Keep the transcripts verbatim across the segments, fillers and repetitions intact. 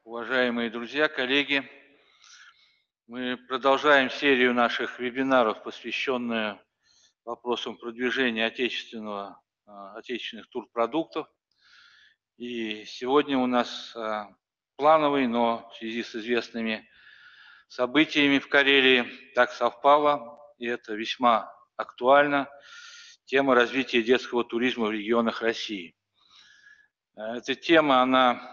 Уважаемые друзья, коллеги, мы продолжаем серию наших вебинаров, посвященную вопросам продвижения отечественного, а, отечественных турпродуктов. И сегодня у нас а, плановый, но в связи с известными событиями в Карелии так совпало, и это весьма актуально, тема развития детского туризма в регионах России. Эта тема, она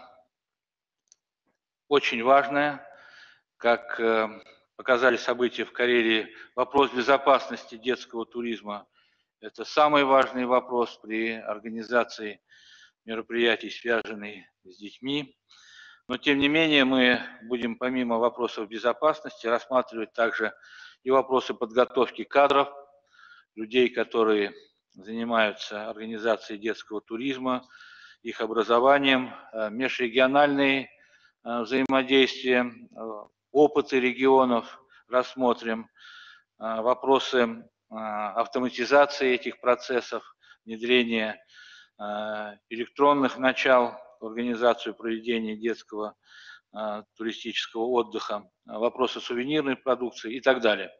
очень важная, как э, показали события в Карелии, вопрос безопасности детского туризма – это самый важный вопрос при организации мероприятий, связанных с детьми. Но, тем не менее, мы будем помимо вопросов безопасности рассматривать также и вопросы подготовки кадров, людей, которые занимаются организацией детского туризма, их образованием, межрегиональные взаимодействия, опыты регионов рассмотрим, вопросы автоматизации этих процессов, внедрения электронных начал в организацию проведения детского туристического отдыха, вопросы сувенирной продукции и так далее.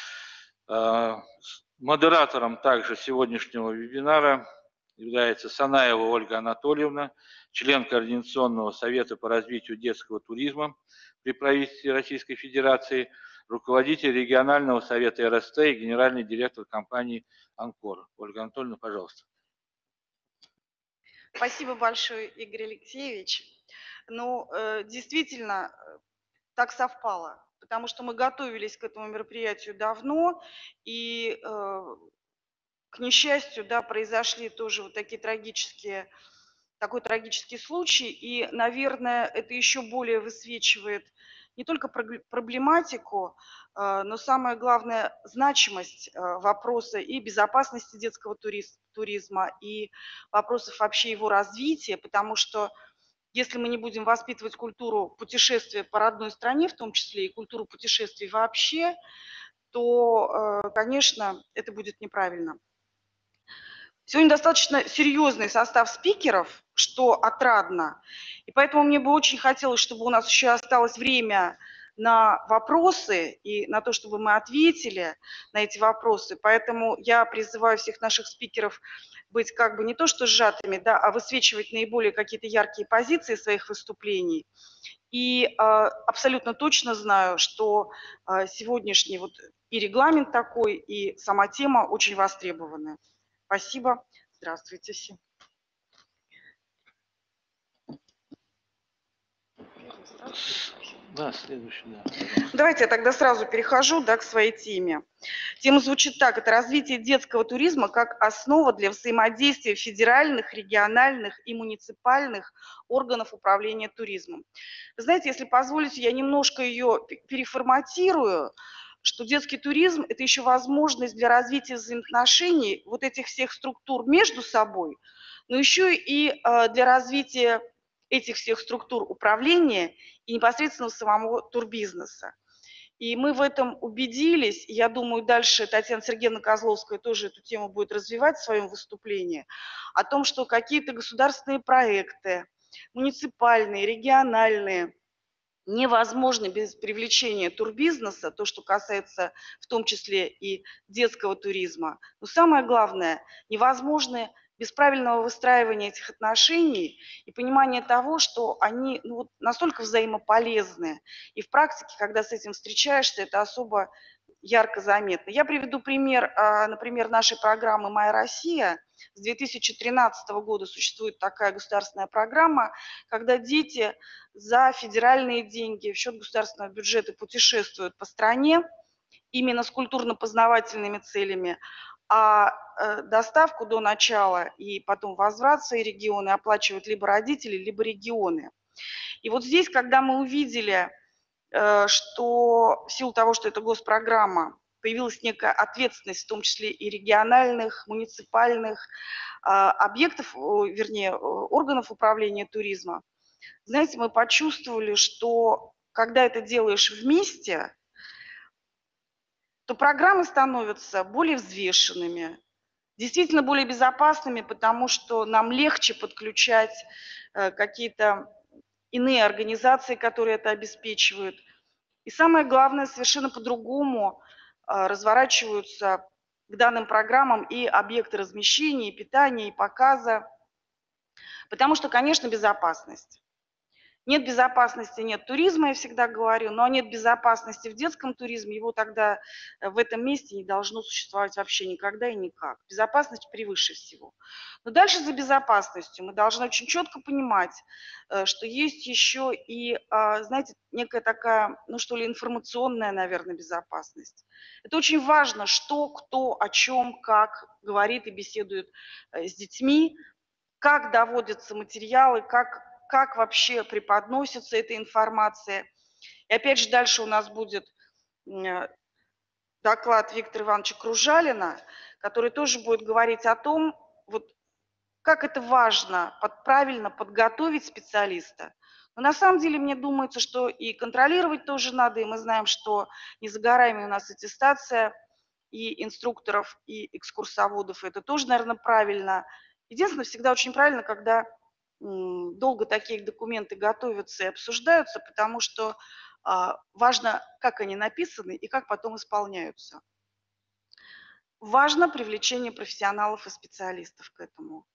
Модератором также сегодняшнего вебинара является Санаева Ольга Анатольевна, член Координационного совета по развитию детского туризма при правительстве Российской Федерации, руководитель регионального совета эр эс тэ и генеральный директор компании «Анкор». Ольга Анатольевна, пожалуйста. Спасибо большое, Игорь Алексеевич. Ну, действительно, так совпало, потому что мы готовились к этому мероприятию давно, и, к несчастью, да, произошли тоже вот такие трагические, такой трагический случай, и, наверное, это еще более высвечивает не только проблематику, но самое главное, значимость вопроса и безопасности детского туризма, и вопросов вообще его развития, потому что если мы не будем воспитывать культуру путешествия по родной стране, в том числе и культуру путешествий вообще, то, конечно, это будет неправильно. Сегодня достаточно серьезный состав спикеров, что отрадно, и поэтому мне бы очень хотелось, чтобы у нас еще осталось время на вопросы и на то, чтобы мы ответили на эти вопросы. Поэтому я призываю всех наших спикеров быть как бы не то что сжатыми, да, а высвечивать наиболее какие-то яркие позиции своих выступлений. И э, абсолютно точно знаю, что э, сегодняшний вот и регламент такой, и сама тема очень востребованы. Спасибо. Здравствуйте все. Да, следующий, да. Давайте я тогда сразу перехожу, да, к своей теме. Тема звучит так: это развитие детского туризма как основа для взаимодействия федеральных, региональных и муниципальных органов управления туризмом. Вы знаете, если позволите, я немножко ее переформатирую, что детский туризм – это еще возможность для развития взаимоотношений вот этих всех структур между собой, но еще и для развития этих всех структур управления и непосредственно самого турбизнеса. И мы в этом убедились, я думаю, дальше Татьяна Сергеевна Козловская тоже эту тему будет развивать в своем выступлении, о том, что какие-то государственные проекты, муниципальные, региональные, невозможно без привлечения турбизнеса, то, что касается в том числе и детского туризма. Но самое главное, невозможно без правильного выстраивания этих отношений и понимания того, что они ну, вот настолько взаимополезны. И в практике, когда с этим встречаешься, это особо ярко заметно. Я приведу пример, например, нашей программы «Моя Россия». С две тысячи тринадцатого года существует такая государственная программа, когда дети за федеральные деньги в счет государственного бюджета путешествуют по стране именно с культурно-познавательными целями, а доставку до начала и потом возврат в свои регионы оплачивают либо родители, либо регионы. И вот здесь, когда мы увидели, что в силу того, что это госпрограмма, появилась некая ответственность, в том числе и региональных, муниципальных объектов, вернее, органов управления туризма, знаете, мы почувствовали, что когда это делаешь вместе, то программы становятся более взвешенными, действительно более безопасными, потому что нам легче подключать какие-то иные организации, которые это обеспечивают. И самое главное, совершенно по-другому разворачиваются к данным программам и объекты размещения, и питания, и показа. Потому что, конечно, безопасность. Нет безопасности, нет туризма, я всегда говорю, но нет безопасности в детском туризме, его тогда в этом месте не должно существовать вообще никогда и никак. Безопасность превыше всего. Но дальше за безопасностью мы должны очень четко понимать, что есть еще и, знаете, некая такая, ну что ли, информационная, наверное, безопасность. Это очень важно, что, кто, о чем, как говорит и беседует с детьми, как доводятся материалы, как, как вообще преподносится эта информация. И опять же дальше у нас будет доклад Виктора Ивановича Кружалина, который тоже будет говорить о том, вот, как это важно под, правильно подготовить специалиста. Но на самом деле мне думается, что и контролировать тоже надо, и мы знаем, что не за горами у нас аттестация и инструкторов, и экскурсоводов, это тоже, наверное, правильно. Единственное, всегда очень правильно, когда долго такие документы готовятся и обсуждаются, потому что важно, как они написаны и как потом исполняются. Важно привлечение профессионалов и специалистов к этому.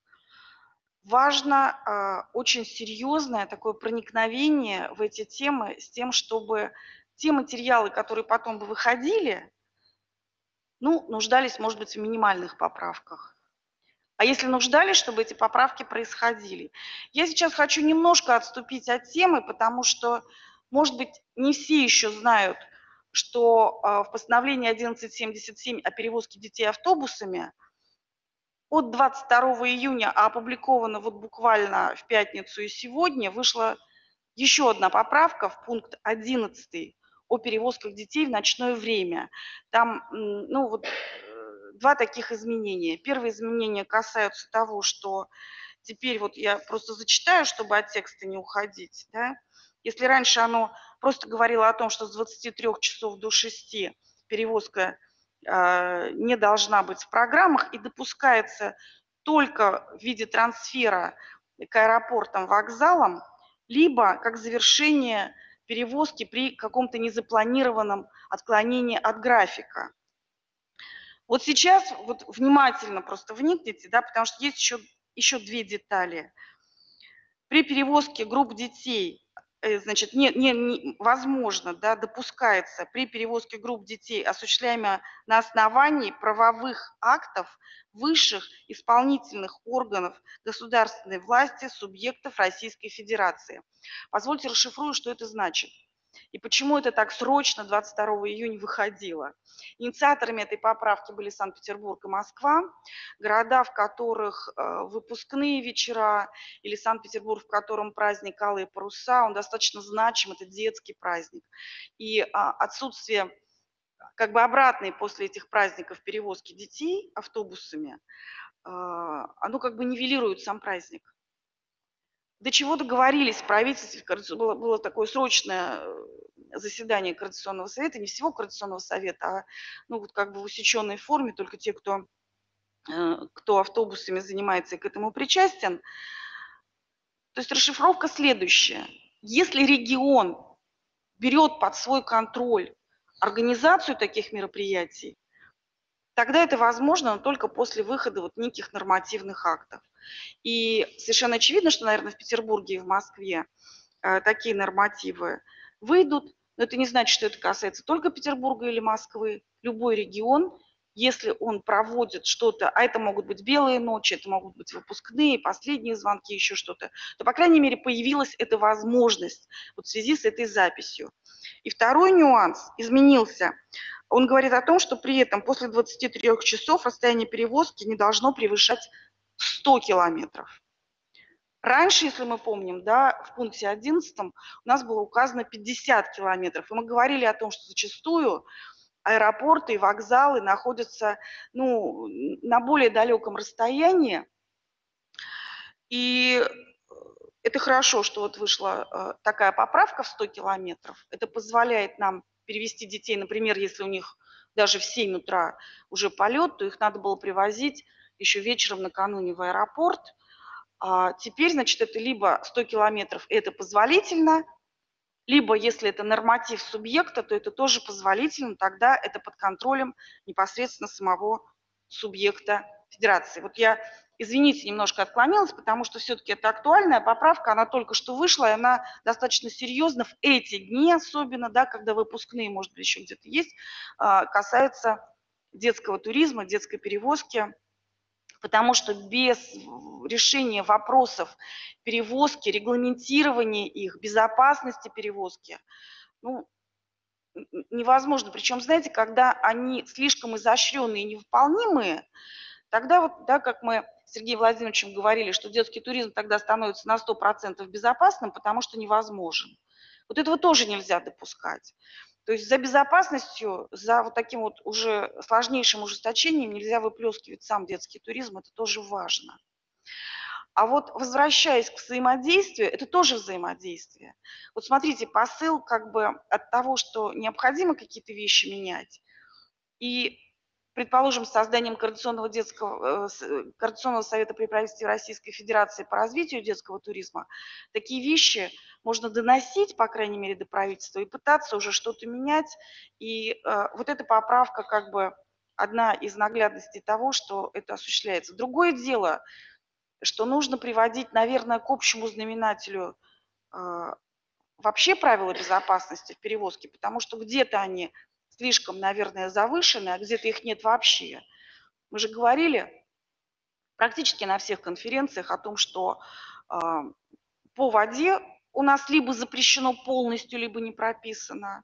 Важно очень серьезное такое проникновение в эти темы с тем, чтобы те материалы, которые потом бы выходили, ну, нуждались, может быть, в минимальных поправках. А если нуждались, чтобы эти поправки происходили. Я сейчас хочу немножко отступить от темы, потому что, может быть, не все еще знают, что в постановлении одиннадцать семьдесят семь о перевозке детей автобусами от двадцать второго июня, а опубликовано вот буквально в пятницу и сегодня, вышла еще одна поправка в пункт одиннадцатый о перевозках детей в ночное время. Там, ну вот, два таких изменения. Первое изменение касается того, что теперь вот я просто зачитаю, чтобы от текста не уходить. Да? Если раньше оно просто говорило о том, что с двадцати трёх часов до шести перевозка э, не должна быть в программах и допускается только в виде трансфера к аэропортам, вокзалам, либо как завершение перевозки при каком-то незапланированном отклонении от графика. Вот сейчас вот внимательно просто вникните, да, потому что есть еще, еще две детали. При перевозке групп детей, значит, не, не, не, возможно, да, допускается при перевозке групп детей, осуществляемая на основании правовых актов высших исполнительных органов государственной власти субъектов Российской Федерации. Позвольте расшифрую, что это значит. И почему это так срочно двадцать второго июня выходило. Инициаторами этой поправки были Санкт-Петербург и Москва, города, в которых выпускные вечера, или Санкт-Петербург, в котором праздник «Алые паруса», он достаточно значим, это детский праздник. И отсутствие как бы обратной после этих праздников перевозки детей автобусами, оно как бы нивелирует сам праздник. До чего договорились в правительстве, было, было такое срочное заседание Координационного совета, не всего Координационного совета, а ну, вот как бы в усеченной форме, только те, кто, кто автобусами занимается и к этому причастен. То есть расшифровка следующая. Если регион берет под свой контроль организацию таких мероприятий, тогда это возможно, но только после выхода вот неких нормативных актов. И совершенно очевидно, что, наверное, в Петербурге и в Москве э, такие нормативы выйдут, но это не значит, что это касается только Петербурга или Москвы. Любой регион, если он проводит что-то, а это могут быть белые ночи, это могут быть выпускные, последние звонки, еще что-то, то, по крайней мере, появилась эта возможность вот в связи с этой записью. И второй нюанс изменился. Он говорит о том, что при этом после двадцати трёх часов расстояние перевозки не должно превышать сто километров. Раньше, если мы помним, да, в пункте одиннадцатом у нас было указано пятьдесят километров. И мы говорили о том, что зачастую аэропорты и вокзалы находятся ну, на более далеком расстоянии. И это хорошо, что вот вышла такая поправка в сто километров. Это позволяет нам перевести детей, например, если у них даже в семь утра уже полет, то их надо было привозить еще вечером накануне в аэропорт. А теперь, значит, это либо сто километров, это позволительно, либо, если это норматив субъекта, то это тоже позволительно, тогда это под контролем непосредственно самого субъекта федерации. Вот я, извините, немножко отклонилась, потому что все-таки это актуальная поправка, она только что вышла, и она достаточно серьезно в эти дни особенно, да, когда выпускные, может быть, еще где-то есть, касается детского туризма, детской перевозки. Потому что без решения вопросов перевозки, регламентирования их, безопасности перевозки, ну, невозможно. Причем, знаете, когда они слишком изощренные и невыполнимые, тогда вот, да, как мы с Сергеем Владимировичем говорили, что детский туризм тогда становится на сто процентов безопасным, потому что невозможен. Вот этого тоже нельзя допускать. То есть за безопасностью, за вот таким вот уже сложнейшим ужесточением нельзя выплескивать сам детский туризм, это тоже важно. А вот возвращаясь к взаимодействию, это тоже взаимодействие. Вот смотрите, посыл как бы от того, что необходимо какие-то вещи менять, и, предположим, с созданием Координационного, детского, Координационного совета при правительстве Российской Федерации по развитию детского туризма, такие вещи можно доносить, по крайней мере, до правительства и пытаться уже что-то менять. И э, вот эта поправка как бы одна из наглядностей того, что это осуществляется. Другое дело, что нужно приводить, наверное, к общему знаменателю э, вообще правила безопасности в перевозке, потому что где-то они слишком, наверное, завышены, а где-то их нет вообще. Мы же говорили практически на всех конференциях о том, что э, по воде у нас либо запрещено полностью, либо не прописано.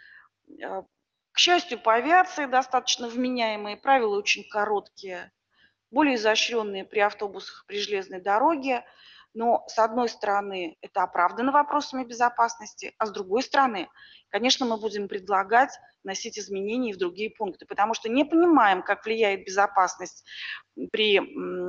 Э, к счастью, по авиации достаточно вменяемые, правила очень короткие, более изощренные при автобусах, при железной дороге. Но, с одной стороны, это оправдано вопросами безопасности, а с другой стороны, конечно, мы будем предлагать вносить изменения и в другие пункты, потому что не понимаем, как влияет безопасность при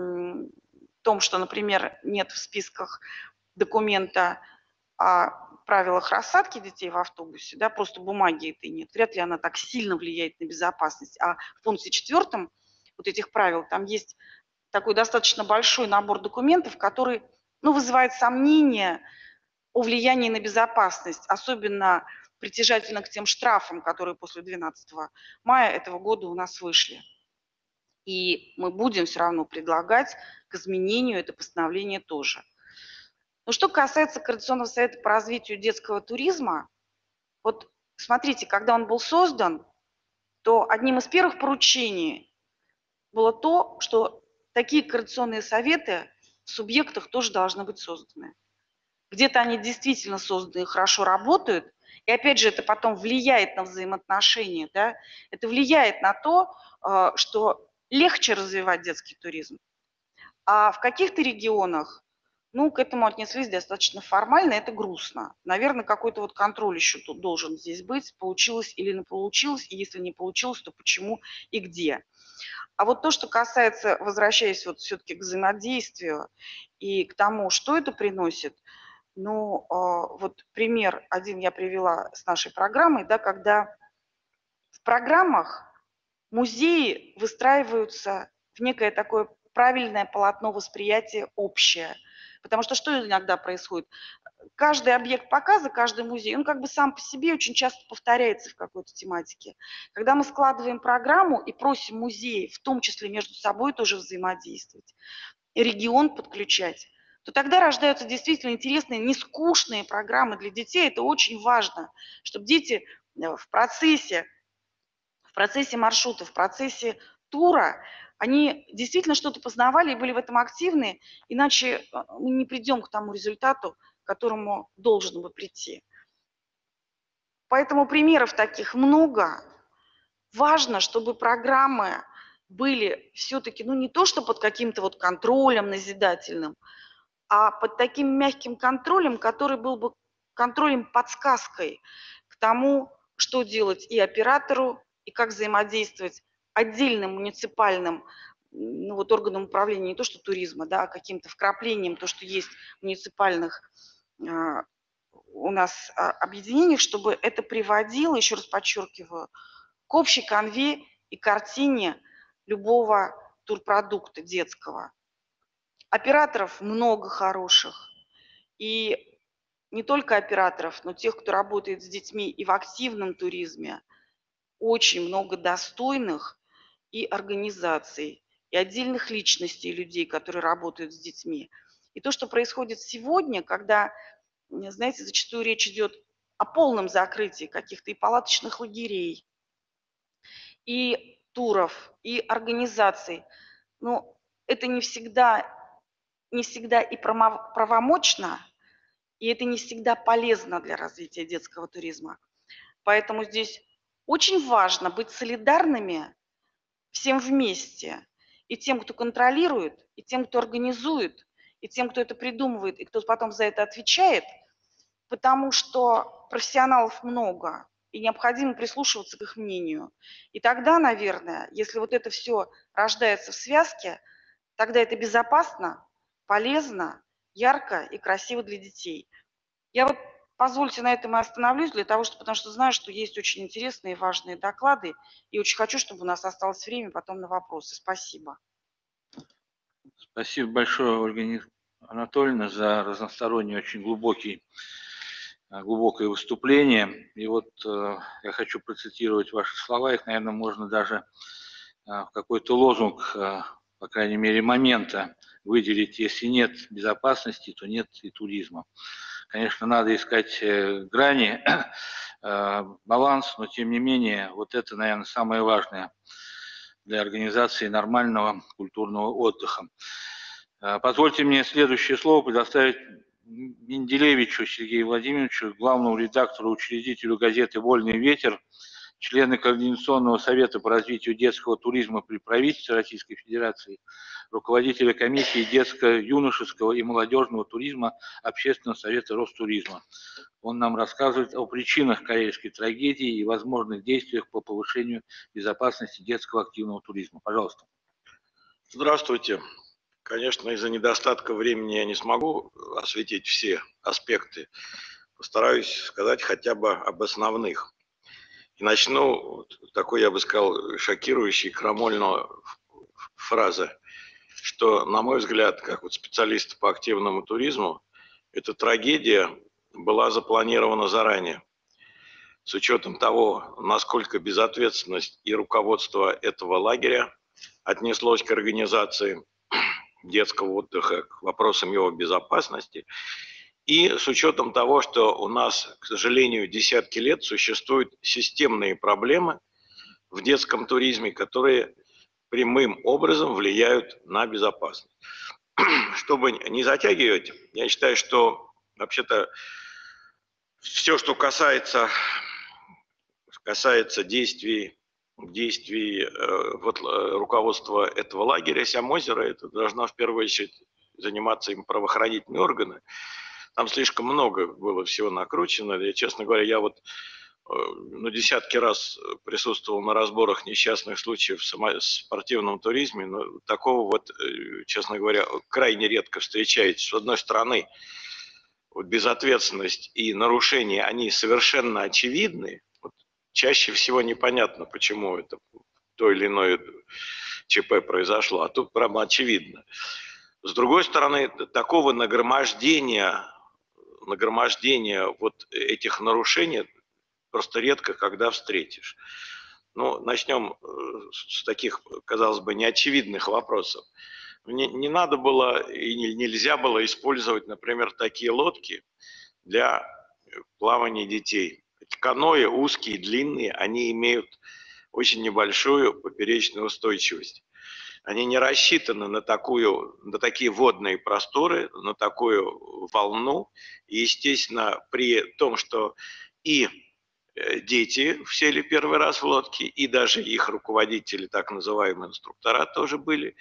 том, что, например, нет в списках документа о правилах рассадки детей в автобусе, да, просто бумаги этой нет. Вряд ли она так сильно влияет на безопасность. А в пункте четвертом вот этих правил там есть такой достаточно большой набор документов, который, ну, вызывает сомнения о влиянии на безопасность, особенно притяжательно к тем штрафам, которые после двенадцатого мая этого года у нас вышли. И мы будем все равно предлагать к изменению это постановление тоже. Но что касается Координационного совета по развитию детского туризма, вот смотрите, когда он был создан, то одним из первых поручений было то, что такие координационные советы в субъектах тоже должны быть созданы. Где-то они действительно созданы и хорошо работают, и опять же это потом влияет на взаимоотношения, да? Это влияет на то, что легче развивать детский туризм. А в каких-то регионах, ну, к этому отнеслись достаточно формально, это грустно. Наверное, какой-то вот контроль еще тут должен здесь быть, получилось или не получилось, и если не получилось, то почему и где. А вот то, что касается, возвращаясь вот все-таки к взаимодействию и к тому, что это приносит, ну, вот пример один я привела с нашей программой, да, когда в программах музеи выстраиваются в некое такое правильное полотно восприятия общее. Потому что что иногда происходит? Каждый объект показа, каждый музей, он как бы сам по себе очень часто повторяется в какой-то тематике. Когда мы складываем программу и просим музеи, в том числе между собой тоже взаимодействовать, регион подключать, то тогда рождаются действительно интересные, нескучные программы для детей. Это очень важно, чтобы дети в процессе, в процессе маршрута, в процессе тура, они действительно что-то познавали и были в этом активны, иначе мы не придем к тому результату, к которому должен бы прийти. Поэтому примеров таких много. Важно, чтобы программы были все-таки, ну не то, что под каким-то вот контролем назидательным, а под таким мягким контролем, который был бы контролем-подсказкой к тому, что делать и оператору, и как взаимодействовать отдельным муниципальным ну, вот органам управления, не то что туризма, да, а каким-то вкраплением, то, что есть в муниципальных а, у нас а, объединениях, чтобы это приводило, еще раз подчеркиваю, к общей канве и картине любого турпродукта детского. Операторов много хороших. И не только операторов, но тех, кто работает с детьми и в активном туризме. Очень много достойных и организаций, и отдельных личностей, людей, которые работают с детьми. И то, что происходит сегодня, когда, знаете, зачастую речь идет о полном закрытии каких-то и палаточных лагерей, и туров, и организаций, но это не всегда, не всегда и правомочно, и это не всегда полезно для развития детского туризма. Поэтому здесь очень важно быть солидарными всем вместе. И тем, кто контролирует, и тем, кто организует, и тем, кто это придумывает, и кто потом за это отвечает, потому что профессионалов много, и необходимо прислушиваться к их мнению. И тогда, наверное, если вот это все рождается в связке, тогда это безопасно, полезно, ярко и красиво для детей. Я вот, позвольте, на этом и остановлюсь, для того, что, потому что знаю, что есть очень интересные и важные доклады, и очень хочу, чтобы у нас осталось время потом на вопросы. Спасибо. Спасибо большое, Ольга Анатольевна, за разносторонний, очень глубокий, глубокое выступление. И вот э, я хочу процитировать ваши слова, их, наверное, можно даже э, в какой-то лозунг, э, по крайней мере, момента выделить. Если нет безопасности, то нет и туризма. Конечно, надо искать э, грани, э, баланс, но тем не менее, вот это, наверное, самое важное для организации нормального культурного отдыха. Позвольте мне следующее слово предоставить Менделевичу Сергею Владимировичу, главному редактору, учредителю газеты «Вольный ветер», члены Координационного совета по развитию детского туризма при правительстве Российской Федерации, руководителя комиссии детско-юношеского и молодежного туризма Общественного совета Ростуризма. Он нам рассказывает о причинах карельской трагедии и возможных действиях по повышению безопасности детского активного туризма. Пожалуйста. Здравствуйте. Конечно, из-за недостатка времени я не смогу осветить все аспекты. Постараюсь сказать хотя бы об основных. И начну такой, я бы сказал, шокирующей, крамольной фразы, что, на мой взгляд, как вот специалист по активному туризму, эта трагедия была запланирована заранее. С учетом того, насколько безответственность и руководство этого лагеря отнеслось к организации детского отдыха, к вопросам его безопасности, и с учетом того, что у нас, к сожалению, десятки лет существуют системные проблемы в детском туризме, которые прямым образом влияют на безопасность. Чтобы не затягивать, я считаю, что вообще-то все, что касается, касается действий, действий э, вот, руководства этого лагеря Сямозера, это должна в первую очередь заниматься им правоохранительные органы. Там слишком много было всего накручено. И, честно говоря, я вот э, ну, десятки раз присутствовал на разборах несчастных случаев в спортивном туризме, но такого вот, э, честно говоря, крайне редко встречается. С одной стороны, вот безответственность и нарушения, они совершенно очевидны. Вот чаще всего непонятно, почему это то или иное ЧП произошло, а тут прямо очевидно. С другой стороны, такого нагромождения, нагромождения вот этих нарушений просто редко когда встретишь. Ну, начнем с таких, казалось бы, неочевидных вопросов. Не, не надо было и нельзя было использовать, например, такие лодки для плавания детей. Каноэ узкие, длинные, они имеют очень небольшую поперечную устойчивость. Они не рассчитаны на, такую, на такие водные просторы, на такую волну. И, естественно, при том, что и дети сели первый раз в лодке, и даже их руководители, так называемые инструктора, тоже были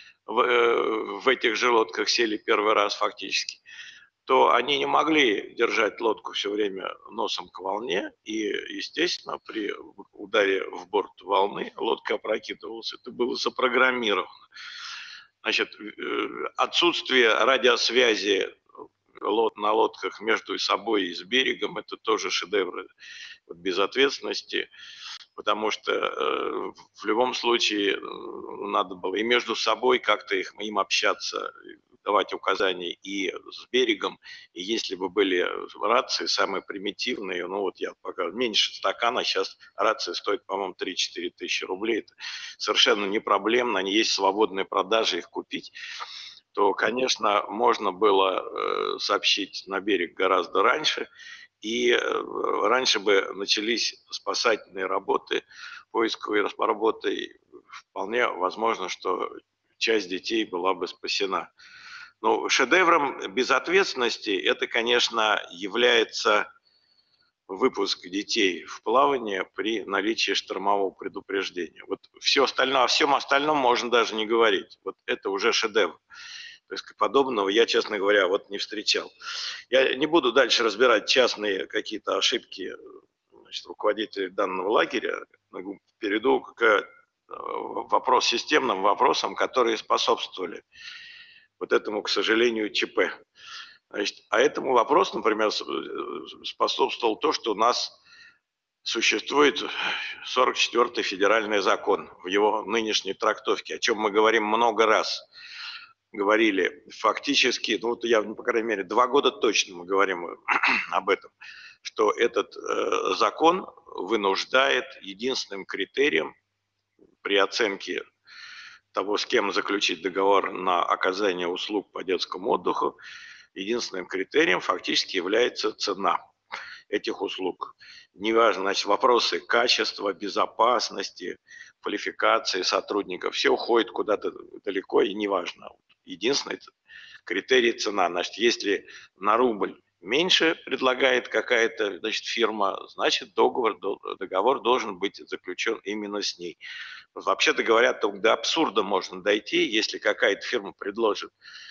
в, в этих же лодках, сели первый раз фактически, то они не могли держать лодку все время носом к волне, и, естественно, при ударе в борт волны лодка опрокидывалась. Это было запрограммировано. Значит, отсутствие радиосвязи на лодках между собой и с берегом – это тоже шедевр безответственности, потому что в любом случае надо было и между собой как-то их, им общаться, давать указания и с берегом, и если бы были рации самые примитивные, ну вот я пока меньше стакана, сейчас рация стоит, по-моему, три-четыре тысячи рублей, это совершенно не проблемно, они есть свободные продажи, их купить, то, конечно, можно было сообщить на берег гораздо раньше, и раньше бы начались спасательные работы, поисковые работы, и вполне возможно, что часть детей была бы спасена. Но шедевром безответственности это, конечно, является выпуск детей в плавание при наличии штормового предупреждения. Вот все остальное, о всем остальном можно даже не говорить. Вот это уже шедевр. То есть подобного я, честно говоря, вот не встречал. Я не буду дальше разбирать частные какие-то ошибки, значит, руководителей данного лагеря. Перейду к вопрос, системным вопросам, которые способствовали вот этому, к сожалению, ЧП. Значит, а этому вопросу, например, способствовало то, что у нас существует сорок четвёртый федеральный закон в его нынешней трактовке, о чем мы говорим много раз. Говорили фактически, ну вот я, по крайней мере, два года точно мы говорим об этом, что этот э, закон вынуждает единственным критерием при оценке того, с кем заключить договор на оказание услуг по детскому отдыху, единственным критерием фактически является цена этих услуг. Неважно, значит, вопросы качества, безопасности, квалификации сотрудников, все уходит куда-то далеко и неважно. Единственный критерий цена. Значит, если на рубль меньше предлагает какая-то, значит, фирма, значит, договор, договор должен быть заключен именно с ней. Вообще-то говоря, до абсурда можно дойти, если какая-то фирма предложит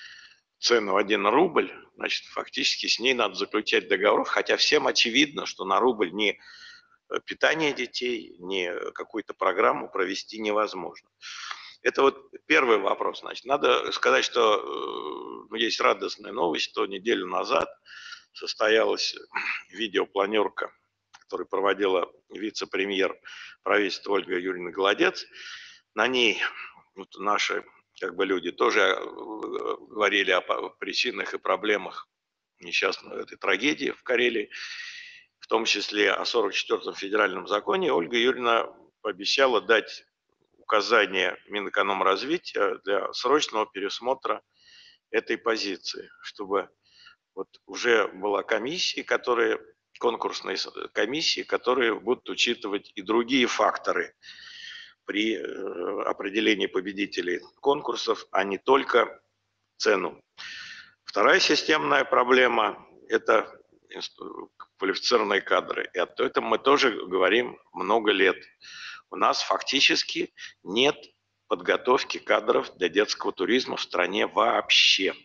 цену один рубль, значит, фактически с ней надо заключать договор, хотя всем очевидно, что на рубль ни питание детей, ни какую-то программу провести невозможно. Это вот первый вопрос. Значит, надо сказать, что ну, есть радостная новость, что неделю назад состоялась видеопланерка, которую проводила вице-премьер правительства Ольга Юрьевна Голодец. На ней вот наши как бы люди тоже говорили о причинах и проблемах несчастной этой трагедии в Карелии, в том числе о сорок четвёртом федеральном законе. Ольга Юрьевна пообещала дать указание Минэкономразвития для срочного пересмотра этой позиции, чтобы вот уже была комиссия, которые, конкурсные комиссии, которые будут учитывать и другие факторы при определении победителей конкурсов, а не только цену. Вторая системная проблема – это квалифицированные кадры. И об этом мы тоже говорим много лет. У нас фактически нет подготовки кадров для детского туризма в стране вообще.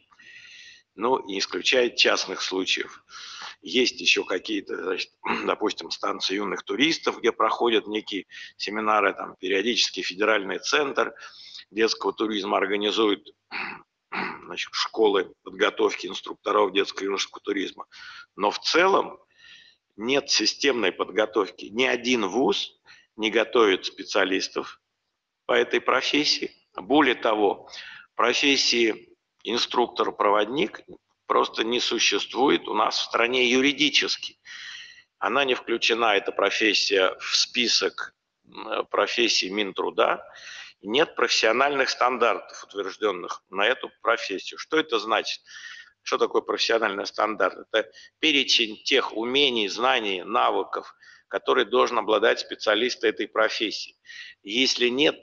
Ну, не исключая частных случаев. Есть еще какие-то, значит, допустим, станции юных туристов, где проходят некие семинары, там периодически федеральный центр детского туризма организует, значит, школы подготовки инструкторов детского и юношеского туризма. Но в целом нет системной подготовки. Ни один вуз не готовит специалистов по этой профессии. Более того, профессии инструктор-проводник просто не существует у нас в стране юридически. Она не включена, эта профессия, в список профессий Минтруда. Нет профессиональных стандартов, утвержденных на эту профессию. Что это значит? Что такое профессиональный стандарт? Это перечень тех умений, знаний, навыков, которые должен обладать специалист этой профессии. Если нет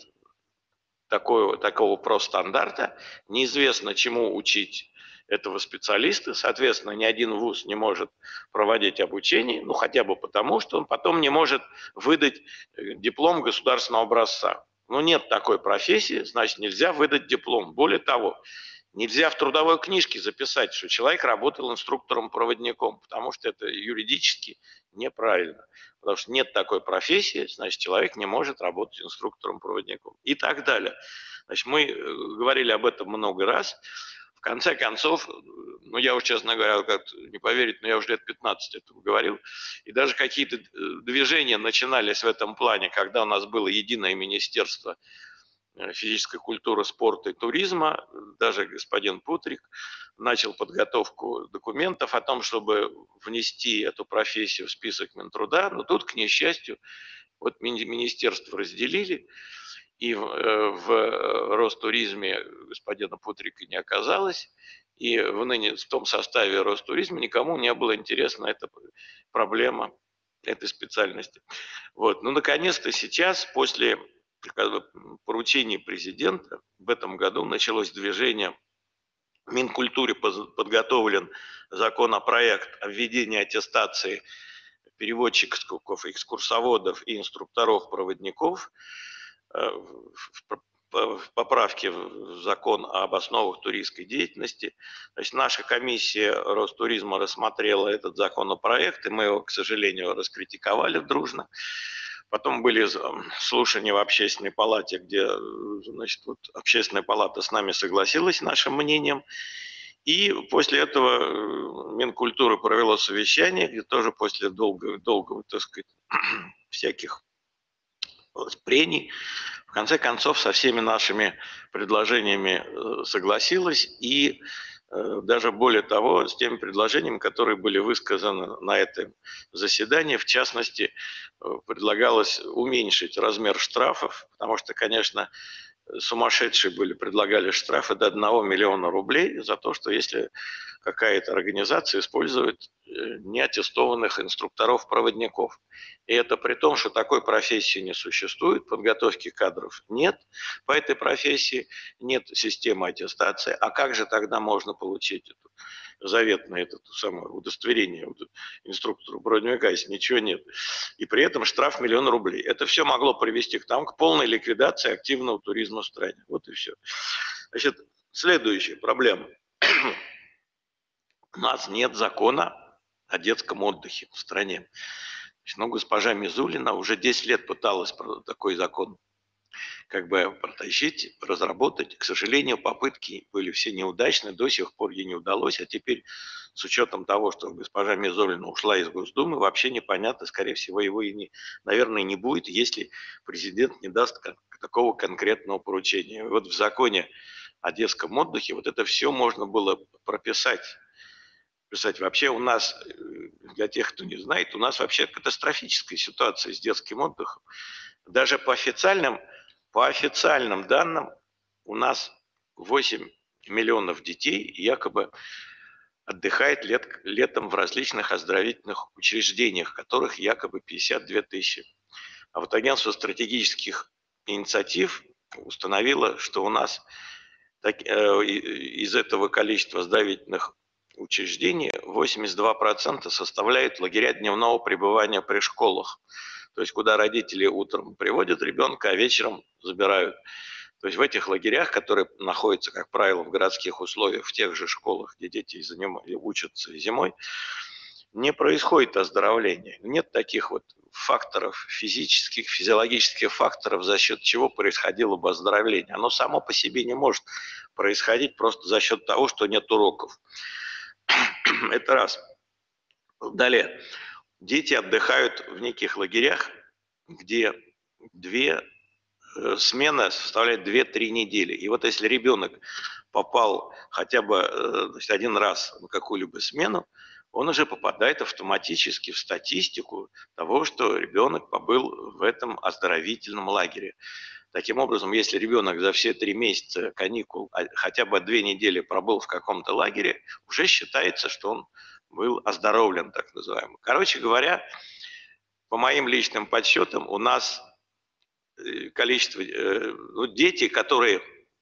такого, такого профстандарта, неизвестно, чему учить этого специалиста, соответственно, ни один вуз не может проводить обучение, ну хотя бы потому, что он потом не может выдать диплом государственного образца. Ну нет такой профессии, значит нельзя выдать диплом. Более того, нельзя в трудовой книжке записать, что человек работал инструктором-проводником, потому что это юридически неправильно. Потому что нет такой профессии, значит человек не может работать инструктором-проводником и так далее. Значит, мы говорили об этом много раз. В конце концов, ну я уж, честно говоря, как не поверить, но я уже лет пятнадцать этого говорил, и даже какие-то движения начинались в этом плане, когда у нас было единое министерство физической культуры, спорта и туризма, даже господин Путрик, начал подготовку документов о том, чтобы внести эту профессию в список Минтруда, но тут, к несчастью, вот министерство разделили, и в, в Ростуризме господина Путрика не оказалось, и в, ныне, в том составе Ростуризма никому не было интересна эта проблема этой специальности. Вот. Ну, наконец-то сейчас, после поручений президента, в этом году началось движение. В Минкультуре подготовлен законопроект о введении аттестации переводчиков, экскурсоводов и инструкторов-проводников в поправке в закон об основах туристской деятельности. Значит, наша комиссия Ростуризма рассмотрела этот законопроект, и мы его, к сожалению, раскритиковали дружно. Потом были слушания в общественной палате, где, значит, вот общественная палата с нами согласилась с нашим мнением. И после этого Минкультура провела совещание, где тоже после долгого, долгого, так сказать, всяких прений, в конце концов, со всеми нашими предложениями согласилась, и даже более того, с теми предложениями, которые были высказаны на этом заседании, в частности, предлагалось уменьшить размер штрафов, потому что, конечно, сумасшедшие были, предлагали штрафы до одного миллиона рублей за то, что если какая-то организация использует неаттестованных инструкторов-проводников. И это при том, что такой профессии не существует, подготовки кадров нет по этой профессии, нет системы аттестации. А как же тогда можно получить это заветное это самое удостоверение инструктору проводника, если ничего нет? И при этом штраф миллион рублей. Это все могло привести к тому, к полной ликвидации активного туризма в стране. Вот и все. Значит, следующая проблема. У нас нет закона о детском отдыхе в стране. Но госпожа Мизулина уже десять лет пыталась такой закон как бы протащить, разработать. К сожалению, попытки были все неудачны, до сих пор ей не удалось. А теперь, с учетом того, что госпожа Мизулина ушла из Госдумы, вообще непонятно, скорее всего, его и, не, наверное, не будет, если президент не даст такого конкретного поручения. Вот в законе о детском отдыхе вот это все можно было прописать. Писать. Вообще у нас, для тех, кто не знает, у нас вообще катастрофическая ситуация с детским отдыхом. Даже по официальным, по официальным данным у нас восемь миллионов детей якобы отдыхает лет, летом в различных оздоровительных учреждениях, которых якобы пятьдесят две тысячи. А вот агентство стратегических инициатив установило, что у нас так, э, из этого количества оздоровительных учреждений восемьдесят два процента составляют лагеря дневного пребывания при школах. То есть, куда родители утром приводят ребенка, а вечером забирают. То есть, в этих лагерях, которые находятся, как правило, в городских условиях, в тех же школах, где дети учатся зимой, не происходит оздоровления. Нет таких вот факторов, физических, физиологических факторов, за счет чего происходило бы оздоровление. Оно само по себе не может происходить просто за счет того, что нет уроков. Это раз. Далее. Дети отдыхают в неких лагерях, где две смены составляют две-три недели. И вот если ребенок попал хотя бы значит, один раз на какую-либо смену, он уже попадает автоматически в статистику того, что ребенок побыл в этом оздоровительном лагере. Таким образом, если ребенок за все три месяца каникул хотя бы две недели пробыл в каком-то лагере, уже считается, что он был оздоровлен, так называемый. Короче говоря, по моим личным подсчетам, у нас количество ну, дети, которые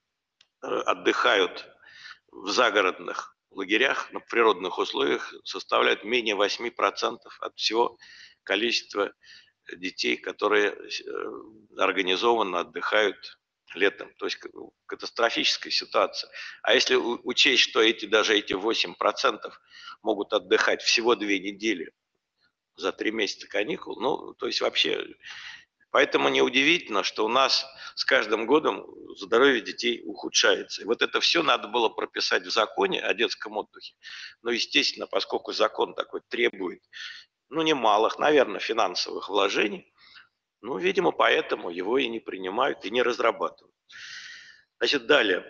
отдыхают в загородных лагерях, на природных условиях, составляют менее восьми процентов от всего количества детей, которые организованно отдыхают летом. То есть катастрофическая ситуация. А если учесть, что эти, даже эти восемь процентов могут отдыхать всего две недели за три месяца каникул, ну, то есть вообще... Поэтому неудивительно, что у нас с каждым годом здоровье детей ухудшается. И вот это все надо было прописать в законе о детском отдыхе. Но, естественно, поскольку закон такой требует, ну, немалых, наверное, финансовых вложений, Ну, видимо, поэтому его и не принимают, и не разрабатывают. Значит, далее.